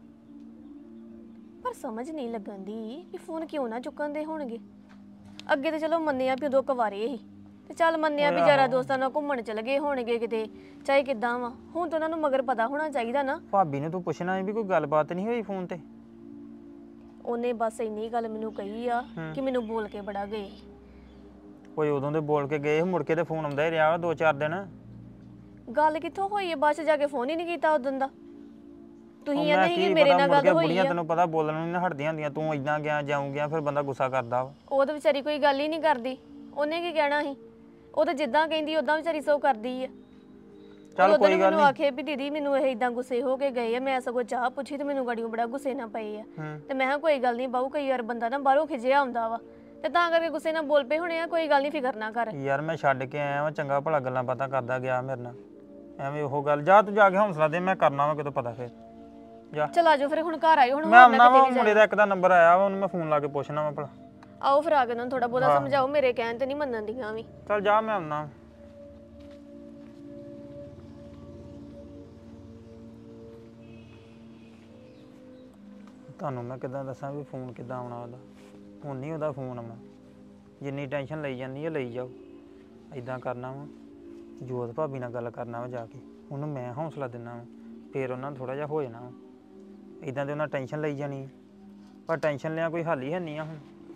[SPEAKER 2] ਪਰ ਸਮਝ ਨਹੀਂ ਲੱਗਣ ਦੀ ਵੀ ਫੋਨ ਕਿਉਂ ਨਾ ਚੁੱਕਣ ਦੇ ਹੋਣਗੇ। ਅੱਗੇ ਤੇ ਚਲੋ ਮੰਨਿਆ ਵੀ ਉਦੋਂ ਕੁਵਾਰੇ ਸੀ, ਤੇ ਚੱਲ ਮੰਨਿਆ ਵੀ ਯਾਰਾਂ ਦੋਸਤਾਂ ਨਾਲ ਘੁੰਮਣ ਚਲੇ ਗਏ ਹੋਣਗੇ ਕਿਤੇ, ਚਾਹੇ ਕਿੱਦਾਂ ਵਾ। ਹੁਣ ਤਾਂ ਉਹਨਾਂ ਨੂੰ ਮਗਰ ਪਤਾ ਹੋਣਾ ਚਾਹੀਦਾ ਨਾ।
[SPEAKER 4] ਭਾਬੀ ਨੇ ਤੂੰ ਪੁੱਛਣਾ ਸੀ ਵੀ ਕੋਈ ਗੱਲਬਾਤ ਨਹੀਂ ਹੋਈ ਫੋਨ ਤੇ?
[SPEAKER 2] ਉਹਨੇ ਬਸ ਇੰਨੀ ਗੱਲ ਮੈਨੂੰ ਕਹੀ ਆ ਕਿ ਮੈਨੂੰ ਬੋਲ ਕੇ ਬੜਾ ਗਏ।
[SPEAKER 4] ਕੋਈ ਉਦੋਂ ਦੇ ਬੋਲ ਕੇ ਗਏ, ਮੁੜ ਕੇ ਤੇ ਫੋਨ ਆਉਂਦਾ ਹੀ ਰਿਹਾ ਵਾ ਦੋ ਚਾਰ ਦਿਨ।
[SPEAKER 2] ਗੱਲ ਕਿੱਥੋਂ ਹੋਈ ਹੈ? ਬੱਸ ਜਾ ਕੇ ਫੋਨ ਹੀ ਨਹੀਂ ਕੀਤਾ ਉਦੋਂ ਦਾ। ਤੁਸੀਂ ਇਹ ਨਹੀਂ ਕਿ ਮੇਰੇ ਨਾਲ ਗੱਲ ਹੋਈ
[SPEAKER 4] ਬੁੜੀਆਂ
[SPEAKER 2] ਆ।
[SPEAKER 4] ਤੈਨੂੰ ਪਤਾ ਬੋਲਣ ਨੂੰ ਨਹੀਂ ਹਟਦੀਆਂ ਹੁੰਦੀਆਂ। ਤੂੰ ਇਦਾਂ ਗਿਆ ਜਾਉਂ ਗਿਆ, ਫਿਰ ਬੰਦਾ ਗੁੱਸਾ ਕਰਦਾ ਵਾ।
[SPEAKER 2] ਉਹ ਤਾਂ ਵਿਚਾਰੀ ਕੋਈ ਗੱਲ ਹੀ ਨਹੀਂ ਕਰਦੀ, ਉਹਨੇ ਕੀ ਕਹਿਣਾ ਸੀ? ਉਹ ਤਾਂ ਜਿੱਦਾਂ ਕਹਿੰਦੀ ਉਦਾਂ ਵਿਚਾਰੀ ਸੋ ਕਰਦੀ ਆ।
[SPEAKER 4] ਚੱਲ
[SPEAKER 2] ਉਦੋਂ
[SPEAKER 4] ਕੋਈ ਗੱਲ
[SPEAKER 2] ਮੈਨੂੰ
[SPEAKER 4] ਨਹੀਂ।
[SPEAKER 2] ਆਖੇ ਵੀ ਦੀਦੀ ਮੈਨੂੰ ਇਹ ਇਦਾਂ ਗੁੱਸੇ ਹੋ ਕੇ ਗਏ ਆ ਮੈਂ ਸਗੋਂ ਚਾਹ ਪੁੱਛੀ ਤੇ ਮੈਨੂੰ ਗਾੜੀਆਂ ਬੜਾ ਗੁੱਸੇ ਨਾਲ ਪਏ ਆ
[SPEAKER 4] ਹੂੰ
[SPEAKER 2] ਤੇ ਮੈਂ ਕਿਹਾ ਕੋਈ ਗੱਲ ਨਹੀਂ ਬਾਹੂ ਕਈ ਵਾਰ ਬੰਦਾ ਨਾ ਬਾਹਰੋਂ ਖਿਜਿਆ ਹੁੰਦਾ ਵਾ ਤੇ ਤਾਂ ਕਰਕੇ ਗੁੱਸੇ ਨਾਲ ਬੋਲ ਪਏ ਹੋਣੇ ਆ ਕੋਈ ਗੱਲ ਨਹੀਂ ਫਿਕਰ ਨਾ ਕਰ
[SPEAKER 4] ਯਾਰ ਮੈਂ ਛੱਡ ਕੇ ਆਇਆ ਵਾਂ ਚੰਗਾ ਭਲਾ ਗੱਲਾਂ ਬਾਤਾਂ ਕਰਦਾ ਗਿਆ ਮੇਰੇ ਨਾਲ ਐਵੇਂ ਉਹ ਗੱਲ ਜਾ ਤੂੰ ਜਾ ਕੇ ਹੌਸਲਾ ਦੇ ਮੈਂ ਕਰਨਾ ਵਾ ਕਿਤੋਂ ਪਤਾ ਫਿਰ ਜਾ
[SPEAKER 2] ਚਲ ਆਜੋ ਫਿਰ ਹੁਣ ਘਰ ਆਇਓ ਹੁਣ
[SPEAKER 4] ਮੈਂ
[SPEAKER 2] ਹੋਰ ਨਾ
[SPEAKER 4] ਆਉਣਾ ਵਾ
[SPEAKER 2] ਕਿਤੇ ਵੀ
[SPEAKER 4] ਮੁੰਡੇ ਦਾ ਇੱਕ ਦਾ ਨੰਬਰ ਆਇਆ ਵਾ ਉਹਨੂੰ ਮੈਂ ਫੋਨ ਲਾ ਕੇ ਪੁੱਛਣਾ ਵਾ ਭਲਾ
[SPEAKER 2] ਆਓ ਫਿਰ ਆ ਕੇ ਉਹਨਾਂ ਨੂੰ ਥੋੜਾ ਬਹੁਤਾ ਸਮਝਾਓ ਮੇਰੇ ਕਹਿਣ ਤੇ ਨਹੀਂ ਮੰਨਣ ਦੀਆਂ ਵੀ
[SPEAKER 4] ਚੱਲ ਜਾ ਮੈਂ ਆਉਣਾ ਤੁਹਾਨੂੰ ਮੈਂ ਕਿੱਦਾਂ ਦੱਸਾਂ ਵੀ ਫੋਨ ਕਿੱਦਾਂ ਆਉਣਾ ਉਹਦਾ ਹੁਣ ਨਹੀਂ ਉਹਦਾ ਫੋਨ ਆਉਣਾ ਜਿੰਨੀ ਟੈਨਸ਼ਨ ਲਈ ਜਾਂਦੀ ਹੈ ਲਈ ਜਾਓ ਇਦਾਂ ਕਰਨਾ ਵਾ ਜੋਤ ਭਾਬੀ ਨਾਲ ਗੱਲ ਕਰਨਾ ਵਾ ਜਾ ਕੇ ਉਹਨੂੰ ਮੈਂ ਹੌਸਲਾ ਦਿੰਦਾ ਵਾ ਫਿਰ ਉਹਨਾਂ ਥੋੜਾ ਜਿਹਾ ਹੋ ਜਾਣਾ ਵਾ ਇਦਾਂ ਤੇ ਉਹਨਾਂ ਟੈਨਸ਼ਨ ਲਈ ਜਾਣੀ ਪਰ ਟੈਨਸ਼ਨ ਲਿਆ ਕੋਈ ਹੱਲ ਹੀ ਹੈ ਨਹੀਂ ਆ ਹੁਣ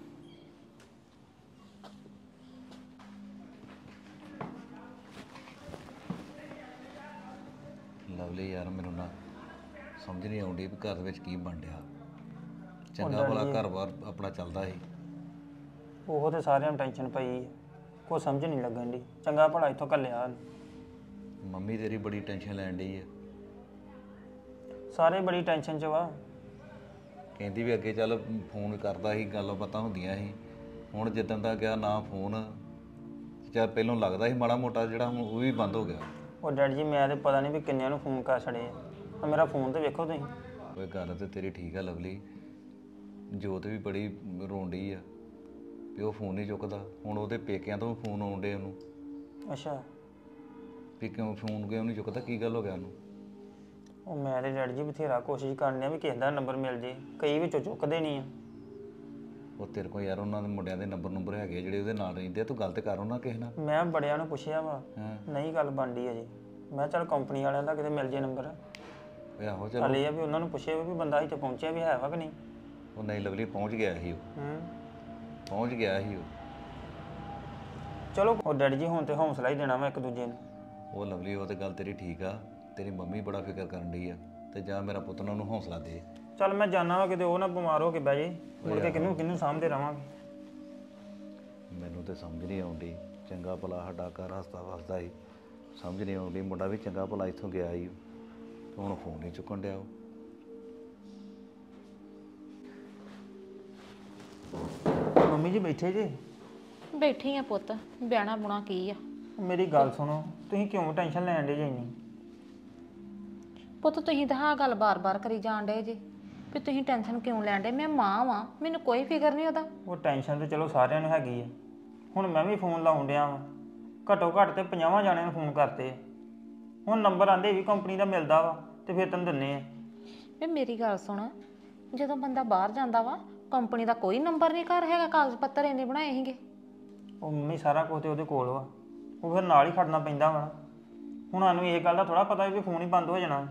[SPEAKER 5] ਲਵਲੀ ਯਾਰ ਮੈਨੂੰ ਨਾ ਸਮਝ ਨਹੀਂ ਆਉਂਦੀ ਵੀ ਘਰ ਵਿੱਚ ਕੀ ਬਣ ਰਿਹਾ ਚੰਗਾ ਭਲਾ ਘਰ-ਬਾਰ ਆਪਣਾ ਚੱਲਦਾ ਸੀ
[SPEAKER 4] ਉਹ ਤੇ ਸਾਰਿਆਂ ਨੂੰ ਟੈਨਸ਼ਨ ਪਈ ਕੋਈ ਸਮਝ ਨਹੀਂ ਲੱਗਣ ਦੀ ਚੰਗਾ ਭਲਾ ਇੱਥੋਂ ਘੱਲਿਆ
[SPEAKER 5] ਮੰਮੀ ਤੇਰੀ ਬੜੀ ਟੈਨਸ਼ਨ ਲੈਣ ਡਈ ਹੈ
[SPEAKER 4] ਸਾਰੇ ਬੜੀ ਟੈਨਸ਼ਨ 'ਚ ਵਾ
[SPEAKER 5] ਕਹਿੰਦੀ ਵੀ ਅੱਗੇ ਚੱਲ ਫੋਨ ਕਰਦਾ ਸੀ ਗੱਲਾਂ ਬਾਤਾਂ ਹੁੰਦੀਆਂ ਸੀ ਹੁਣ ਜਿੱਦਣ ਦਾ ਗਿਆ ਨਾ ਫੋਨ ਚੱਲ ਪਹਿਲਾਂ ਲੱਗਦਾ ਸੀ ਮਾੜਾ ਮੋਟਾ ਜਿਹੜਾ ਹੁਣ ਉਹ ਵੀ ਬੰਦ ਹੋ ਗਿਆ
[SPEAKER 4] ਉਹ ਡੈਡੀ ਜੀ ਮੈਂ ਤੇ ਪਤਾ ਨਹੀਂ ਵੀ ਕਿੰਨਿਆਂ ਨੂੰ ਫੋਨ ਕਰ ਛੜੇ ਆ ਮੇਰਾ ਫੋਨ ਤੇ ਵੇਖੋ ਤੁਸੀਂ
[SPEAKER 5] ਕੋਈ ਗੱਲ ਤੇ ਤੇਰੀ ਠੀਕ ਆ ਲਵਲੀ ਜੋਤ ਵੀ ਬੜੀ ਰੋਣ ਡਈ ਆ ਵੀ ਉਹ ਫੋਨ ਨਹੀਂ ਚੁੱਕਦਾ ਹੁਣ ਉਹਦੇ ਪੇਕਿਆਂ ਤੋਂ ਫੋਨ ਆਉਣ ਡੇ ਉਹਨੂੰ
[SPEAKER 4] ਅੱਛਾ
[SPEAKER 5] ਵੀ ਕਿਉਂ ਫੋਨ ਕਿਉਂ ਨਹੀਂ ਚੁੱਕਦਾ ਕੀ ਗੱਲ ਹੋ ਗਿਆ ਉਹਨੂੰ
[SPEAKER 4] ਉਹ ਮੈਂ ਤੇ ਡੈਡੀ ਜੀ ਬਥੇਰਾ ਕੋਸ਼ਿਸ਼ ਕਰਨੀ ਆ ਵੀ ਕਿਸੇ ਦਾ ਨੰਬਰ ਮਿਲ ਜੇ ਕਈ ਵਿੱਚੋਂ ਚੁੱਕਦੇ ਨਹੀਂ ਆ
[SPEAKER 5] ਉਹ ਤੇਰੇ ਕੋਲ ਯਾਰ ਉਹਨਾਂ ਦੇ ਮੁੰਡਿਆਂ ਦੇ ਨੰਬਰ ਨੰਬਰ ਹੈਗੇ ਜਿਹੜੇ ਉਹਦੇ ਨਾਲ ਰਹਿੰਦੇ ਆ ਤੂੰ ਗੱਲ ਤੇ ਕਰ ਉਹਨਾਂ ਕਿਸੇ ਨਾਲ
[SPEAKER 4] ਮੈਂ ਬੜਿਆਂ ਨੂੰ ਪੁੱਛਿਆ ਵਾ
[SPEAKER 5] ਹਾਂ
[SPEAKER 4] ਨਹੀਂ ਗੱਲ ਬਣਦੀ ਅਜੇ ਮੈਂ ਚੱਲ ਕੰਪਨੀ ਵਾਲਿਆਂ ਦਾ ਕਿਤੇ ਮਿਲ ਜੇ ਨੰਬਰ
[SPEAKER 5] ਓਏ ਆਹੋ ਚਲੋ
[SPEAKER 4] ਚੱਲ ਇਹ ਆ ਵੀ ਉਹਨਾਂ ਨੂੰ ਪੁੱਛਿਆ ਵੀ ਬੰਦਾ ਇੱਥੇ ਪਹੁੰਚਿਆ ਵੀ ਹੈ ਵਾ ਕਿ ਨਹੀਂ
[SPEAKER 5] ਉਹ ਨਹੀਂ ਲਵਲੀ ਪਹੁੰਚ ਗਿਆ ਸੀ ਉਹ
[SPEAKER 4] ਹੂੰ
[SPEAKER 5] ਪਹੁੰਚ ਗਿਆ ਸੀ ਉਹ
[SPEAKER 4] ਚਲੋ ਉਹ ਡੈਡੀ ਜੀ ਹੁਣ ਤੇ ਹੌਸਲਾ ਹੀ ਦੇਣਾ ਵਾ ਇੱਕ ਦੂਜੇ ਨੂੰ
[SPEAKER 5] ਉਹ ਲਵਲੀ ਉਹ ਤੇ ਗੱਲ ਤੇਰੀ ਠੀਕ ਆ ਤੇਰੀ ਮੰਮੀ ਬੜਾ ਫਿਕਰ ਕਰਨ ਡਈ ਆ ਤੇ ਜਾਂ ਮੇਰਾ ਪੁੱਤ ਨਾ ਉਹਨੂੰ ਹੌਸਲਾ ਦੇ
[SPEAKER 4] ਚੱਲ ਮੈਂ ਜਾਣਾ ਵਾ ਕਿਤੇ ਉਹ ਨਾ ਬਿਮਾਰ ਹੋ ਕੇ ਬਹਿ ਜੇ ਮੁੜ ਕੇ ਕਿਹਨੂੰ ਕਿਹਨੂੰ ਸਾਂਭਦੇ ਰਵਾਂਗੇ
[SPEAKER 5] ਮੈਨੂੰ ਤੇ ਸਮਝ ਨਹੀਂ ਆਉਂਦੀ ਚੰਗਾ ਭਲਾ ਸਾਡਾ ਘਰ ਹਸਤਾ ਵਸਦਾ ਸੀ ਸਮਝ ਨਹੀਂ ਆਉਂਦੀ ਮੁੰਡਾ ਵੀ ਚੰਗਾ ਭਲਾ ਇੱਥੋਂ ਗਿਆ ਸੀ ਤੇ ਹੁਣ ਫੋਨ ਨਹੀਂ ਚੁੱਕਣ ਡਿਆ ਉਹ
[SPEAKER 4] ਮੰਮੀ ਜੀ ਬੈਠੇ ਜੇ
[SPEAKER 1] ਬੈਠੀ ਆ ਪੁੱਤ ਬਹਿਣਾ ਬੁਣਾ ਕੀ ਆ
[SPEAKER 4] ਮੇਰੀ ਗੱਲ ਸੁਣੋ ਤੁਸੀਂ ਕਿਉਂ ਟੈਨਸ਼ਨ ਲੈਣ ਦੇ ਜੇ ਇੰਨੀ
[SPEAKER 1] ਪੁੱਤ ਤੁਸੀਂ ਤਾਂ ਆਹ ਗੱਲ ਬਾਰ-ਬਾਰ ਕਰੀ ਜਾਣ ਡੇ ਜੇ ਵੀ ਤੁਸੀਂ ਟੈਨਸ਼ਨ ਕਿਉਂ ਲੈਣ ਡੇ ਮੈਂ ਮਾਂ ਵਾਂ ਮੈਨੂੰ ਕੋਈ ਫਿਕਰ ਨਹੀਂ ਉਹਦਾ
[SPEAKER 4] ਉਹ ਟੈਨਸ਼ਨ ਤੇ ਚਲੋ ਸਾਰਿਆਂ ਨੂੰ ਹੈਗੀ ਆ ਹੁਣ ਮੈਂ ਵੀ ਫੋਨ ਲਾਉਣ ਡਿਆ ਵਾਂ ਘੱਟੋ ਘੱਟ ਤੇ ਪੰਜਾਹਾਂ ਜਾਣਿਆਂ ਨੂੰ ਫੋਨ ਕਰਤੇ ਆ ਹੁਣ ਨੰਬਰ ਆਂਦੇ ਵੀ ਕੰਪਨੀ ਦਾ ਮਿਲਦਾ ਵਾ ਤੇ ਫਿਰ ਤੈਨੂੰ ਦਿੰਨੇ ਆ
[SPEAKER 1] ਵੀ ਮੇਰੀ ਗੱਲ ਸੁਣ ਜਦੋਂ ਬੰਦਾ ਬਾਹਰ ਜਾਂਦਾ ਵਾ ਕੰਪਨੀ ਦਾ ਕੋਈ ਨੰਬਰ ਨਹੀਂ ਘਰ ਹੈਗਾ ਕਾਗਜ਼ ਪੱਤਰ ਇੰਨੇ ਬਣਾਏ ਸੀਗੇ
[SPEAKER 4] ਉਹ ਮੰਮੀ ਸਾਰਾ ਕੁਝ ਤੇ ਉਹਦੇ ਕੋਲ ਵਾ ਉਹ ਫਿਰ ਨਾਲ ਹੀ ਖੜਨਾ ਪੈਂਦਾ ਵਾ ਹੁਣ ਸਾਨੂੰ ਇਹ ਗੱਲ ਦਾ ਥੋੜਾ ਪਤਾ ਵੀ ਫੋਨ ਹੀ ਬੰਦ ਹੋ ਜਾਣਾ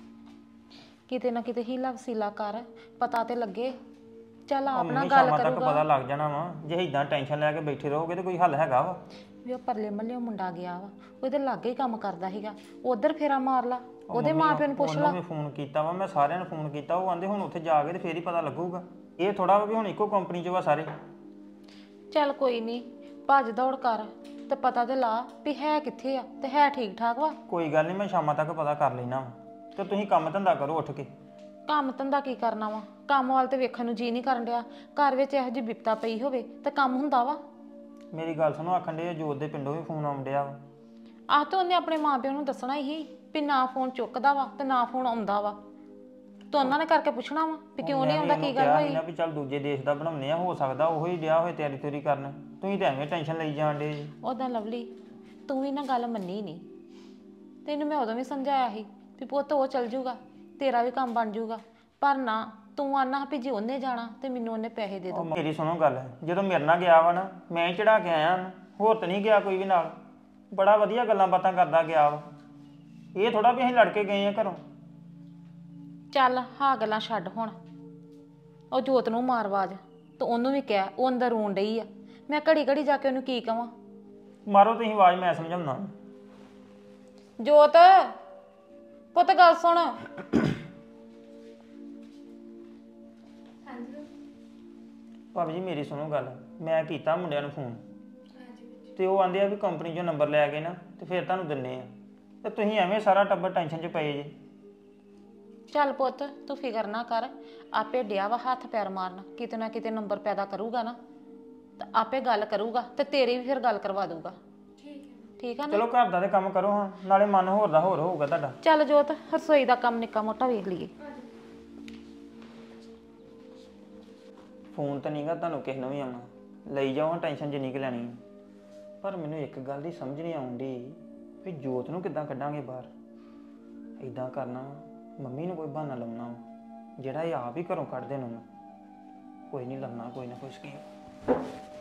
[SPEAKER 1] ਕਿਤੇ ਨਾ ਕਿਤੇ ਹੀਲਾ ਵਸੀਲਾ ਕਰ ਪਤਾ ਤੇ ਲੱਗੇ ਚੱਲ
[SPEAKER 4] ਉਹ
[SPEAKER 1] ਆਪਣਾ
[SPEAKER 4] ਮੰਮੀ
[SPEAKER 1] ਗੱਲ
[SPEAKER 4] ਸ਼ਾਮਾਂ ਤੱਕ
[SPEAKER 1] ਕਰੂਗਾ
[SPEAKER 4] ਪਤਾ ਲੱਗ ਜਾਣਾ ਵਾ ਜੇ ਇਦਾਂ ਟੈਨਸ਼ਨ ਲੈ ਕੇ ਬੈਠੇ ਰਹੋਗੇ ਤੇ ਕੋਈ ਹੱਲ ਹੈਗਾ ਵਾ
[SPEAKER 1] ਵੀ ਉਹ ਪਰਲੇ ਮੱਲੇ ਮੁੰਡਾ ਗਿਆ ਵਾ ਉਹਦੇ ਲਾਗੇ ਹੀ ਕੰਮ ਕਰਦਾ ਸੀਗਾ ਉਧਰ ਫੇਰਾ ਮਾਰ ਲਾ ਉਹਦੇ ਮਾਪਿਆਂ ਨੂੰ ਪੁੱਛ ਲਾ
[SPEAKER 4] ਉਹਨੂੰ ਵੀ ਫੋਨ ਕੀਤਾ ਵਾ ਮੈਂ ਸਾਰਿਆਂ ਨੂੰ ਫੋਨ ਕੀਤਾ ਉਹ ਆਂਦੇ ਹੁਣ ਉੱਥੇ ਜਾ ਕੇ ਤੇ ਫੇਰ ਹੀ ਪਤਾ ਲੱਗੂਗਾ ਇਹ ਥੋੜਾ ਵਾ ਵੀ ਹੁਣ ਇੱਕੋ ਕੰਪਨੀ 'ਚ ਵਾ ਸਾਰੇ
[SPEAKER 1] ਚੱਲ ਕੋਈ ਨਹੀਂ ਭੱਜ ਦੌੜ ਕਰ ਤੇ ਪਤਾ ਤੇ ਲਾ ਵੀ ਹੈ ਕਿੱਥੇ ਆ ਤੇ ਹੈ ਠੀਕ ਠਾਕ ਵਾ
[SPEAKER 4] ਕੋਈ ਗੱਲ ਨਹੀਂ ਮੈਂ ਸ਼ਾਮਾਂ ਤੱਕ ਪਤਾ ਕਰ ਲੈਣਾ ਵਾ ਤੇ ਤੁਸੀਂ ਕੰਮ ਧੰਦਾ ਕਰੋ ਉੱਠ ਕੇ
[SPEAKER 1] ਕੰਮ ਧੰਦਾ ਕੀ ਕਰਨਾ ਵਾ ਕੰਮ ਵੱਲ ਤੇ ਵੇਖਣ ਨੂੰ ਜੀ ਨਹੀਂ ਕਰਨ ਡਿਆ ਘਰ ਵਿੱਚ ਇਹੋ ਜਿਹੀ ਬਿਪਤਾ ਪਈ ਹੋਵੇ ਤੇ ਕੰਮ ਹੁੰਦਾ ਵਾ
[SPEAKER 4] ਮੇਰੀ ਗੱਲ ਸੁਣੋ ਆਖਣ ਦੇ ਜੋਤ ਦੇ ਪਿੰਡੋਂ ਵੀ ਫੋਨ ਆਉਣ ਡਿਆ ਵਾ
[SPEAKER 1] ਆਹ ਤਾਂ ਉਹਨੇ ਆਪਣੇ ਮਾਪਿਆਂ ਨੂੰ ਦੱਸਣਾ ਹੀ ਵੀ ਨਾ ਫੋਨ ਚੁੱਕਦਾ ਵਾ ਤੇ ਨਾ ਫੋਨ ਆਉਂਦਾ ਵਾ ਤਾਂ ਉਹਨਾਂ ਨੇ ਕਰਕੇ ਪੁੱਛਣਾ ਵਾ ਵੀ ਕਿਉਂ ਨਹੀਂ ਆਉਂਦਾ ਕੀ ਗੱਲ ਹੋਈ
[SPEAKER 4] ਨਾ ਵੀ ਚੱਲ ਦੂਜੇ ਦੇਸ਼ ਦਾ ਬਣਾਉਣੇ ਆ ਹੋ ਸਕਦਾ ਉਹੋ ਹੀ ਡਿਆ ਹੋਏ ਤਿਆਰੀ ਤਿਆਰੀ ਕਰਨ ਤੁਸੀਂ ਤਾਂ ਐਵੇਂ ਟੈਨਸ਼ਨ ਲਈ ਜਾਣ ਡੇ ਜੀ
[SPEAKER 1] ਉਹਦਾ ਲਵਲੀ ਤੂੰ ਵੀ ਨਾ ਗੱਲ ਮੰਨੀ ਨਹੀਂ ਤੈਨੂੰ ਮੈਂ ਉਦੋਂ ਵੀ ਸਮਝਾਇਆ ਸੀ ਵੀ ਪੁੱਤ ਉਹ ਚੱਲ ਜੂਗਾ ਤੇਰਾ ਵੀ ਕੰਮ ਬਣ ਜੂਗਾ ਪਰ ਨਾ ਤੂੰ ਆਨਾ ਵੀ ਜੇ ਉਹਨੇ ਜਾਣਾ ਤੇ ਮੈਨੂੰ ਉਹਨੇ ਪੈਸੇ ਦੇ ਦੋ
[SPEAKER 4] ਮੇਰੀ ਸੁਣੋ ਗੱਲ ਜਦੋਂ ਮੇਰੇ ਨਾਲ ਗਿਆ ਵਾ ਨਾ ਮੈਂ ਹੀ ਚੜਾ ਕੇ ਆਇਆ ਉਹਨੂੰ ਹੋਰ ਤਾਂ ਨਹੀਂ ਗਿਆ ਕੋਈ ਵੀ ਨਾਲ ਬੜਾ ਵਧੀਆ ਗੱਲਾਂ ਬਾਤਾਂ ਕਰਦਾ ਗਿਆ ਵਾ ਇਹ ਥੋੜਾ ਵੀ ਅਸੀਂ ਲੜ ਕੇ ਗਏ ਆ ਘਰੋਂ
[SPEAKER 1] ਚੱਲ ਹਾਂ ਗੱਲਾਂ ਛੱਡ ਹੁਣ ਉਹ ਜੋਤ ਨੂੰ ਮਾਰ ਆਵਾਜ਼ ਤੇ ਉਹਨੂੰ ਵੀ ਕਿਹਾ ਉਹ ਅੰਦਰ ਰੋਣ ਡਈ ਆ ਮੈਂ ਘੜੀ ਘੜੀ ਜਾ ਕੇ ਉਹਨੂੰ ਕੀ ਕਵਾਂ
[SPEAKER 4] ਮਾਰੋ ਤੁਸੀਂ ਆਵਾਜ਼ ਮੈਂ ਸਮਝਾਉਣਾ
[SPEAKER 1] ਜੋਤ ਪੁੱਤ ਗੱਲ ਸੁਣ
[SPEAKER 4] ਭਾਬੀ ਜੀ ਮੇਰੀ ਸੁਣੋ ਗੱਲ ਮੈਂ ਕੀਤਾ ਮੁੰਡਿਆਂ ਨੂੰ ਫੋਨ ਤੇ ਉਹ ਆਂਦੇ ਆ ਵੀ ਕੰਪਨੀ ਚੋਂ ਨੰਬਰ ਲੈ ਕੇ ਨਾ ਤੇ ਫਿਰ ਤੁਹਾਨੂੰ ਦਿੰਨੇ ਆ ਤੇ ਤੁਸੀਂ ਐਵੇਂ ਸਾਰਾ ਟੱਬਰ ਟੈਨਸ਼ਨ 'ਚ ਪਏ ਜੇ।
[SPEAKER 1] ਚੱਲ ਪੁੱਤ ਤੂੰ ਫਿਕਰ ਨਾ ਕਰ, ਆਪੇ ਡਿਆ ਵਾ ਹੱਥ ਪੈਰ ਮਾਰਨ, ਕਿਤੇ ਨਾ ਕਿਤੇ ਨੰਬਰ ਪੈਦਾ ਕਰੂਗਾ ਨਾ ਤਾਂ ਆਪੇ ਗੱਲ ਕਰੂਗਾ ਤੇ ਤੇਰੀ ਵੀ ਫਿਰ ਗੱਲ ਕਰਵਾ ਦੂਗਾ। ਠੀਕ ਆ ਨਾ?
[SPEAKER 4] ਚਲੋ ਘਰ ਦਾ ਤੇ ਕੰਮ ਕਰੋ ਹਾਂ, ਨਾਲੇ ਮਨ ਹੋਰ ਦਾ ਹੋਰ ਹੋਊਗਾ ਤੁਹਾਡਾ।
[SPEAKER 1] ਚੱਲ ਜੋਤ ਰਸੋਈ ਦਾ ਕੰਮ ਨਿੱਕਾ ਮੋਟਾ ਵੇਖ ਲਈਏ।
[SPEAKER 4] ਫੋਨ ਤਾਂ ਨਹੀਂਗਾ ਤੁਹਾਨੂੰ ਕਿਸੇ ਨੂੰ ਵੀ ਆਉਣਾ, ਲਈ ਜਾਓ ਟੈਨਸ਼ਨ ਜਿੰਨੀ ਕੁ ਲੈਣੀ ਹੈ। ਪਰ ਮੈਨੂੰ ਇੱਕ ਗੱਲ ਦੀ ਸਮਝ ਨਹੀਂ ਆਉਂਦੀ ਵੀ ਜੋਤ ਨੂੰ ਕਿੱਦਾਂ ਕੱਢਾਂਗੇ ਬਾਹਰ। ਇਦਾਂ ਕਰਨਾ ਮੰਮੀ ਨੂੰ ਕੋਈ ਬਹਾਨਾ ਲਾਉਣਾ ਵਾ, ਜਿਹੜਾ ਇਹ ਆਪ ਹੀ ਘਰੋਂ ਕੱਢ ਦੇਣ ਉਹਨੂੰ। ਕੋਈ ਨਹੀਂ ਲਾਉਣਾ ਕੋਈ ਨਾ ਕੋਈ ਸਕੀਮ।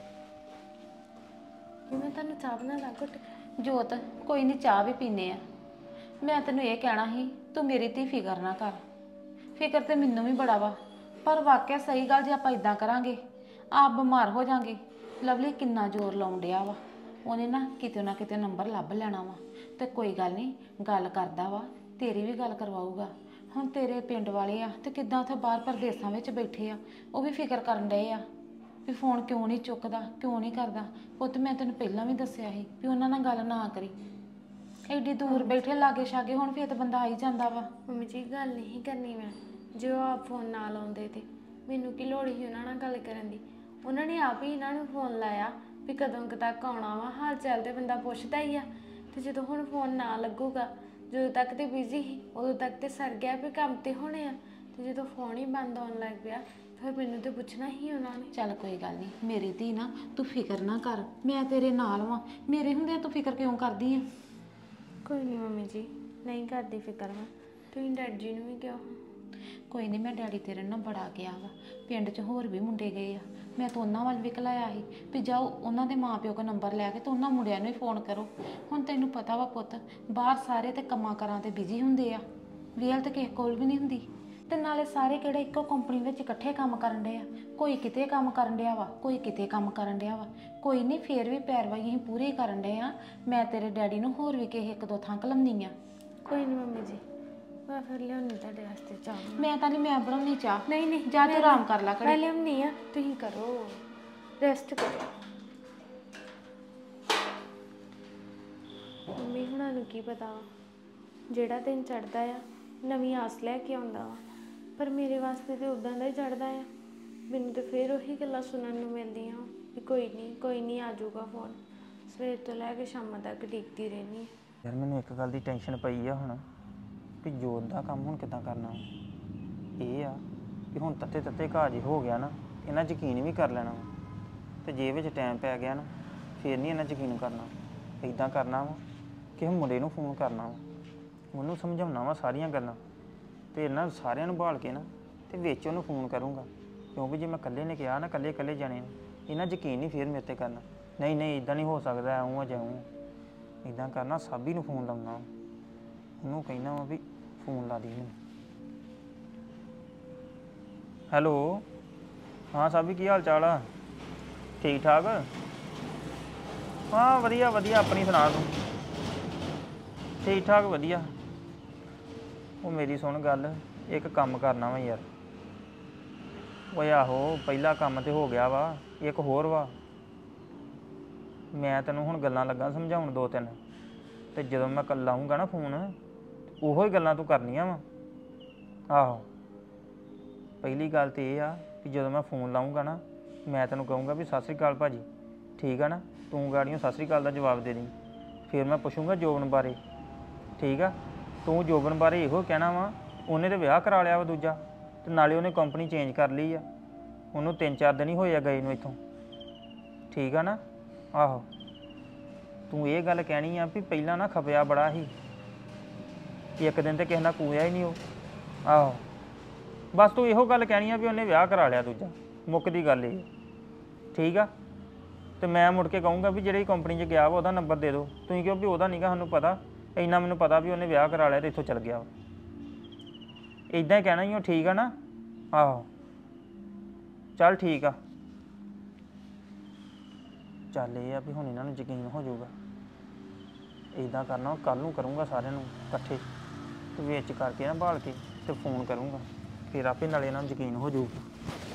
[SPEAKER 3] ਮੈਂ ਤੁਹਾਨੂੰ ਚਾਹ ਬਣਾ ਲਾ ਘੁੱਟ।
[SPEAKER 1] ਜੋਤ ਕੋਈ ਨਹੀਂ, ਚਾਹ ਵੀ ਪੀਨੇ ਆ। ਮੈਂ ਤੈਨੂੰ ਇਹ ਕਹਿਣਾ ਸੀ ਤੂੰ ਮੇਰੀ ਧੀ ਫਿਕਰ ਨਾ ਕਰ। ਫਿਕਰ ਤੇ ਮੈਨੂੰ ਵੀ ਬੜਾ ਵਾ, ਪਰ ਵਾਕਿਆ ਸਹੀ ਗੱਲ ਜੇ ਆਪਾਂ ਇਦਾਂ ਕਰਾਂਗੇ ਆਪ ਬਿਮਾਰ ਹੋ ਜਾਾਂਗੇ। ਲਵਲੀ ਕਿੰਨਾ ਜ਼ੋਰ ਲਾਉਣ ਡਿਆ ਵਾ, ਉਹਨੇ ਨਾ ਕਿਤੇ ਨਾ ਕਿਤੇ ਨੰਬਰ ਲੱਭ ਲੈਣਾ ਵਾ। ਤੇ ਕੋਈ ਗੱਲ ਨਹੀਂ, ਗੱਲ ਕਰਦਾ ਵਾ, ਤੇਰੀ ਵੀ ਗੱਲ ਕਰਵਾਊਗਾ। ਹੁਣ ਤੇਰੇ ਪਿੰਡ ਵਾਲੇ ਆ ਤੇ ਕਿੱਦਾਂ ਉੱਥੇ ਬਾਹਰ ਪ੍ਰਦੇਸਾਂ ਵਿੱਚ ਬੈਠੇ ਆ, ਉਹ ਵੀ ਫਿਕਰ ਕਰਨ ਡਏ ਆ ਵੀ ਫੋਨ ਕਿਉਂ ਨਹੀਂ ਚੁੱਕਦਾ, ਕਿਉਂ ਨਹੀਂ ਕਰਦਾ। ਪੁੱਤ ਮੈਂ ਤੈਨੂੰ ਪਹਿਲਾਂ ਵੀ ਦੱਸਿਆ ਸੀ ਵੀ ਉਹਨਾਂ ਨਾਲ ਗੱਲ ਨਾ ਕਰੀ। ਐਡੀ ਦੂਰ ਬੈਠੇ ਲਾਗੇ ਛਾਗੇ, ਹੁਣ ਫਿਰ ਤਾਂ ਬੰਦਾ ਆ ਹੀ ਜਾਂਦਾ ਵਾ।
[SPEAKER 3] ਮੰਮੀ ਜੀ ਗੱਲ ਨਹੀਂ ਕਰਨੀ ਮੈਂ, ਜੇ ਉਹ ਆਪ ਫੋਨ ਨਾ ਲਾਉਂਦੇ ਤੇ ਮੈਨੂੰ ਕੀ ਲੋੜ ਸੀ ਉਹਨਾਂ ਨਾਲ ਗੱਲ ਕਰਨ ਦੀ। ਉਹਨਾਂ ਨੇ ਆਪ ਹੀ ਇਹਨਾਂ ਨੂੰ ਫੋਨ ਲਾਇਆ ਵੀ ਕਦੋਂ ਕੁ ਤੱਕ ਆਉਣਾ ਵਾ, ਹਾਲ ਚਾਲ ਤੇ ਬੰਦਾ ਪੁੱਛਦਾ ਹੀ ਆ। ਤੇ ਜਦੋਂ ਹੁਣ ਫੋਨ ਨਾ ਲੱਗੂਗਾ, ਜਦੋਂ ਤੱਕ ਤੇ ਬਿਜ਼ੀ ਸੀ ਉਦੋਂ ਤੱਕ ਤੇ ਸਰ ਗਿਆ ਵੀ ਕੰਮ ਤੇ ਹੋਣੇ ਆ, ਤੇ ਜਦੋਂ ਫੋਨ ਹੀ ਬੰਦ ਆਉਣ ਲੱਗ ਪਿਆ ਫਿਰ ਮੈਨੂੰ ਤੇ ਪੁੱਛਣਾ ਹੀ ਉਹਨਾਂ ਨੇ।
[SPEAKER 1] ਚੱਲ ਕੋਈ ਗੱਲ ਨਹੀਂ ਮੇਰੀ ਧੀ, ਨਾ ਤੂੰ ਫਿਕਰ ਨਾ ਕਰ, ਮੈਂ ਤੇਰੇ ਨਾਲ ਵਾਂ। ਮੇਰੇ ਹੁੰਦੇ ਤੂੰ ਫਿਕਰ ਕਿਉਂ ਕਰਦੀ ਆ?
[SPEAKER 3] ਕੋਈ ਨਹੀਂ ਮੰਮੀ ਜੀ, ਨਹੀਂ ਕਰਦੀ ਫਿਕਰ ਮੈਂ। ਤੁਸੀਂ ਡੈਡੀ ਜੀ ਨੂੰ ਵੀ ਕਿਹਾ।
[SPEAKER 1] ਕੋਈ ਨਹੀਂ, ਮੈਂ ਡੈਡੀ ਤੇਰੇ ਨਾਲ ਬੜਾ ਗਿਆ ਵਾ। ਪਿੰਡ 'ਚ ਹੋਰ ਵੀ ਮੁੰਡੇ ਗਏ ਆ, ਮੈਂ ਤਾਂ ਉਹਨਾਂ ਵੱਲ ਵੀ ਘਲਾਇਆ ਸੀ ਵੀ ਜਾਓ ਉਹਨਾਂ ਦੇ ਮਾਂ ਪਿਓ ਕੋਲ ਨੰਬਰ ਲੈ ਕੇ ਤੇ ਉਹਨਾਂ ਮੁੰਡਿਆਂ ਨੂੰ ਹੀ ਫੋਨ ਕਰੋ। ਹੁਣ ਤੈਨੂੰ ਪਤਾ ਵਾ ਪੁੱਤ, ਬਾਹਰ ਸਾਰੇ ਤੇ ਕੰਮਾਂ ਕਾਰਾਂ ਤੇ ਬਿਜ਼ੀ ਹੁੰਦੇ ਆ, ਵੇਲ ਤੇ ਕਿਸੇ ਕੋਲ ਵੀ ਨਹੀਂ ਹੁੰਦੀ। ਤੇ ਨਾਲੇ ਸਾਰੇ ਕਿਹੜੇ ਇੱਕੋ ਕੰਪਨੀ ਵਿੱਚ ਇਕੱਠੇ ਕੰਮ ਕਰਨ ਡਏ ਆ, ਕੋਈ ਕਿਤੇ ਕੰਮ ਕਰਨ ਡਿਆ ਵਾ, ਕੋਈ ਕਿਤੇ ਕੰਮ ਕਰਨ ਡਿਆ ਵਾ। ਕੋਈ ਨਹੀਂ, ਫੇਰ ਵੀ ਪੈਰਵਾਈ ਅਸੀਂ ਪੂਰੀ ਕਰਨ ਡਏ ਆ। ਮੈਂ ਤੇਰੇ ਡੈਡੀ ਨੂੰ ਹੋਰ ਵੀ ਕਿਸੇ ਇੱਕ ਦੋ ਥਾਂ ਘਲਮਨੀ ਆ।
[SPEAKER 3] ਕੋਈ ਨਹੀਂ ਮੰਮੀ ਜੀ, ਮੈਂ ਫਿਰ ਲਿਆਉਣੀ ਤੁਹਾਡੇ ਵਾਸਤੇ ਚਾਹ।
[SPEAKER 1] ਮੈਂ ਤਾਂ ਨਹੀਂ, ਮੈਂ ਬਣਾਉਣੀ ਚਾਹ।
[SPEAKER 3] ਨਹੀਂ ਨਹੀਂ,
[SPEAKER 1] ਜਾ ਤੂੰ ਆਰਾਮ ਕਰ ਲੈ
[SPEAKER 3] ਮੈਂ
[SPEAKER 1] ਘੜੀ।
[SPEAKER 3] ਲਿਆਉਣੀ ਆ, ਤੁਸੀਂ ਕਰੋ ਰੈਸਟ ਕਰੋ। ਮੰਮੀ ਹੁਣਾਂ ਨੂੰ ਕੀ ਪਤਾ ਵਾ, ਜਿਹੜਾ ਦਿਨ ਚੜ੍ਹਦਾ ਆ ਨਵੀਂ ਆਸ ਲੈ ਕੇ ਆਉਂਦਾ ਵਾ, ਪਰ ਮੇਰੇ ਵਾਸਤੇ ਤੇ ਉਦਾਂ ਦਾ ਹੀ ਚੜ੍ਹਦਾ ਆ। ਮੈਨੂੰ ਤੇ ਫਿਰ ਉਹੀ ਗੱਲਾਂ ਸੁਣਨ ਨੂੰ ਮਿਲਦੀਆਂ ਵੀ ਕੋਈ ਨਹੀਂ ਕੋਈ ਨਹੀਂ ਆ ਜਾਊਗਾ ਫੋਨ। ਸਵੇਰ ਤੋਂ ਲੈ ਕੇ ਸ਼ਾਮਾਂ ਤੱਕ ਡੀਕਦੀ ਰਹਿੰਦੀ।
[SPEAKER 4] ਯਾਰ ਮੈਨੂੰ ਇੱਕ ਗੱਲ ਦੀ ਟੈਨਸ਼ਨ ਪਈ ਆ ਹੁਣ ਵੀ ਜੋਤ ਦਾ ਕੰਮ ਹੁਣ ਕਿੱਦਾਂ ਕਰਨਾ। ਇਹ ਆ ਕਿ ਹੁਣ ਤੱਤੇ ਤੱਤੇ ਘਾਜੀ ਹੋ ਗਿਆ ਨਾ, ਇਹਨਾਂ ਯਕੀਨ ਵੀ ਕਰ ਲੈਣਾ ਵਾ, ਤੇ ਜੇ ਵਿੱਚ ਟਾਈਮ ਪੈ ਗਿਆ ਨਾ ਫਿਰ ਨਹੀਂ ਇਹਨਾਂ ਯਕੀਨ ਕਰਨਾ। ਇੱਦਾਂ ਕਰਨਾ ਵਾ ਕਿ ਮੁੰਡੇ ਨੂੰ ਫੋਨ ਕਰਨਾ ਵਾ, ਉਹਨੂੰ ਸਮਝਾਉਣਾ ਵਾ ਸਾਰੀਆਂ ਗੱਲਾਂ, ਤੇ ਇਹਨਾਂ ਸਾਰਿਆਂ ਨੂੰ ਭਾਲ ਕੇ ਨਾ ਤੇ ਵਿੱਚ ਉਹਨੂੰ ਫੋਨ ਕਰੂੰਗਾ। ਕਿਉਂਕਿ ਜੇ ਮੈਂ ਇਕੱਲੇ ਨੇ ਕਿਹਾ ਨਾ, ਇਕੱਲੇ ਇਕੱਲੇ ਜਾਣੇ ਨੇ, ਇਹਨਾਂ ਯਕੀਨ ਨਹੀਂ ਫਿਰ ਮੇਰੇ 'ਤੇ ਕਰਨਾ। ਨਹੀਂ ਨਹੀਂ ਇੱਦਾਂ ਨਹੀਂ ਹੋ ਸਕਦਾ, ਐਉਂ ਆ ਜਾਊਂ। ਇੱਦਾਂ ਕਰਨਾ, ਸਾਬੀ ਨੂੰ ਫੋਨ ਲਾਉਣਾ, ਉਹਨੂੰ ਕਹਿਣਾ ਵਾ ਵੀ ਫੋਨ ਲਾ ਦੀ ਮੈਨੂੰ। ਹੈਲੋ, ਹਾਂ ਸਾਬੀ ਕੀ ਹਾਲ ਚਾਲ ਆ? ਠੀਕ ਠਾਕ? ਹਾਂ ਵਧੀਆ ਵਧੀਆ, ਆਪਣੀ ਸੁਣਾ ਤੂੰ? ਠੀਕ ਠਾਕ ਵਧੀਆ। ਉਹ ਮੇਰੀ ਸੁਣ ਗੱਲ, ਇੱਕ ਕੰਮ ਕਰਨਾ ਵਾ ਯਾਰ। ਓਏ ਆਹੋ, ਪਹਿਲਾ ਕੰਮ ਤੇ ਹੋ ਗਿਆ ਵਾ, ਇੱਕ ਹੋਰ ਵਾ। ਮੈਂ ਤੈਨੂੰ ਹੁਣ ਗੱਲਾਂ ਲੱਗਾ ਸਮਝਾਉਣ ਦੋ ਤਿੰਨ, ਤੇ ਜਦੋਂ ਮੈਂ ਕੱਲ ਲਾਊਂਗਾ ਨਾ ਫੋਨ, ਉਹੋ ਹੀ ਗੱਲਾਂ ਤੂੰ ਕਰਨੀਆਂ ਵਾ। ਆਹੋ, ਪਹਿਲੀ ਗੱਲ ਤੇ ਇਹ ਆ ਕਿ ਜਦੋਂ ਮੈਂ ਫੋਨ ਲਾਊਂਗਾ ਨਾ, ਮੈਂ ਤੈਨੂੰ ਕਹੂੰਗਾ ਵੀ ਸਤਿ ਸ਼੍ਰੀ ਅਕਾਲ ਭਾਜੀ, ਠੀਕ ਆ ਨਾ? ਤੂੰ ਗਾੜੀਆਂ ਸਤਿ ਸ਼੍ਰੀ ਅਕਾਲ ਦਾ ਜਵਾਬ ਦੇ ਦੇਈਂ। ਫਿਰ ਮੈਂ ਪੁੱਛੂੰਗਾ ਜੋਬਨ ਬਾਰੇ, ਠੀਕ ਆ? ਤੂੰ ਜੋਬਨ ਬਾਰੇ ਇਹੋ ਕਹਿਣਾ ਵਾ ਉਹਨੇ ਤਾਂ ਵਿਆਹ ਕਰਾ ਲਿਆ ਵਾ ਦੂਜਾ, ਤੇ ਨਾਲੇ ਉਹਨੇ ਕੰਪਨੀ ਚੇਂਜ ਕਰ ਲਈ ਆ, ਉਹਨੂੰ ਤਿੰਨ ਚਾਰ ਦਿਨ ਹੀ ਹੋਏ ਆ ਗਏ ਨੂੰ ਇੱਥੋਂ, ਠੀਕ ਆ ਨਾ? ਆਹੋ, ਤੂੰ ਇਹ ਗੱਲ ਕਹਿਣੀ ਆ ਵੀ ਪਹਿਲਾਂ ਨਾ ਖਪਿਆ ਬੜਾ ਸੀ, ਇੱਕ ਦਿਨ ਤੇ ਕਿਸੇ ਨਾਲ ਕੂਇਆ ਹੀ ਨਹੀਂ ਉਹ। ਆਹੋ, ਬਸ ਤੂੰ ਇਹੋ ਗੱਲ ਕਹਿਣੀ ਆ ਵੀ ਉਹਨੇ ਵਿਆਹ ਕਰਾ ਲਿਆ ਦੂਜਾ, ਮੁੱਕਦੀ ਗੱਲ ਇਹ, ਠੀਕ ਆ? ਤੇ ਮੈਂ ਮੁੜ ਕੇ ਕਹੂੰਗਾ ਵੀ ਜਿਹੜੀ ਕੰਪਨੀ 'ਚ ਗਿਆ ਵਾ ਉਹਦਾ ਨੰਬਰ ਦੇ ਦਿਓ ਤੁਸੀਂ, ਕਿਉਂ ਵੀ ਉਹਦਾ ਨਹੀਂਗਾ ਸਾਨੂੰ ਪਤਾ, ਇੰਨਾ ਮੈਨੂੰ ਪਤਾ ਵੀ ਉਹਨੇ ਵਿਆਹ ਕਰਾ ਲਿਆ ਤੇ ਇੱਥੋਂ ਚੱਲ ਗਿਆ ਵਾ। ਇੱਦਾਂ ਹੀ ਕਹਿਣਾ ਹੀ ਉਹ, ਠੀਕ ਆ ਨਾ? ਆਹੋ ਚੱਲ ਠੀਕ ਆ। ਚੱਲ ਇਹ ਆ ਵੀ ਹੁਣ ਇਹਨਾਂ ਨੂੰ ਯਕੀਨ ਹੋ ਜਾਊਗਾ। ਇੱਦਾਂ ਕਰਨਾ, ਕੱਲ੍ਹ ਨੂੰ ਕਰੂੰਗਾ ਸਾਰਿਆਂ ਨੂੰ ਇਕੱਠੇ, ਤੇ ਵਿੱਚ ਕਰਕੇ ਨਾ ਭਾਲ ਕੇ ਤੇ ਫੋਨ ਕਰੂੰਗਾ, ਫਿਰ ਆਪੇ ਨਾਲੇ ਇਹਨਾਂ ਨੂੰ ਯਕੀਨ ਹੋ ਜਾਊਗਾ।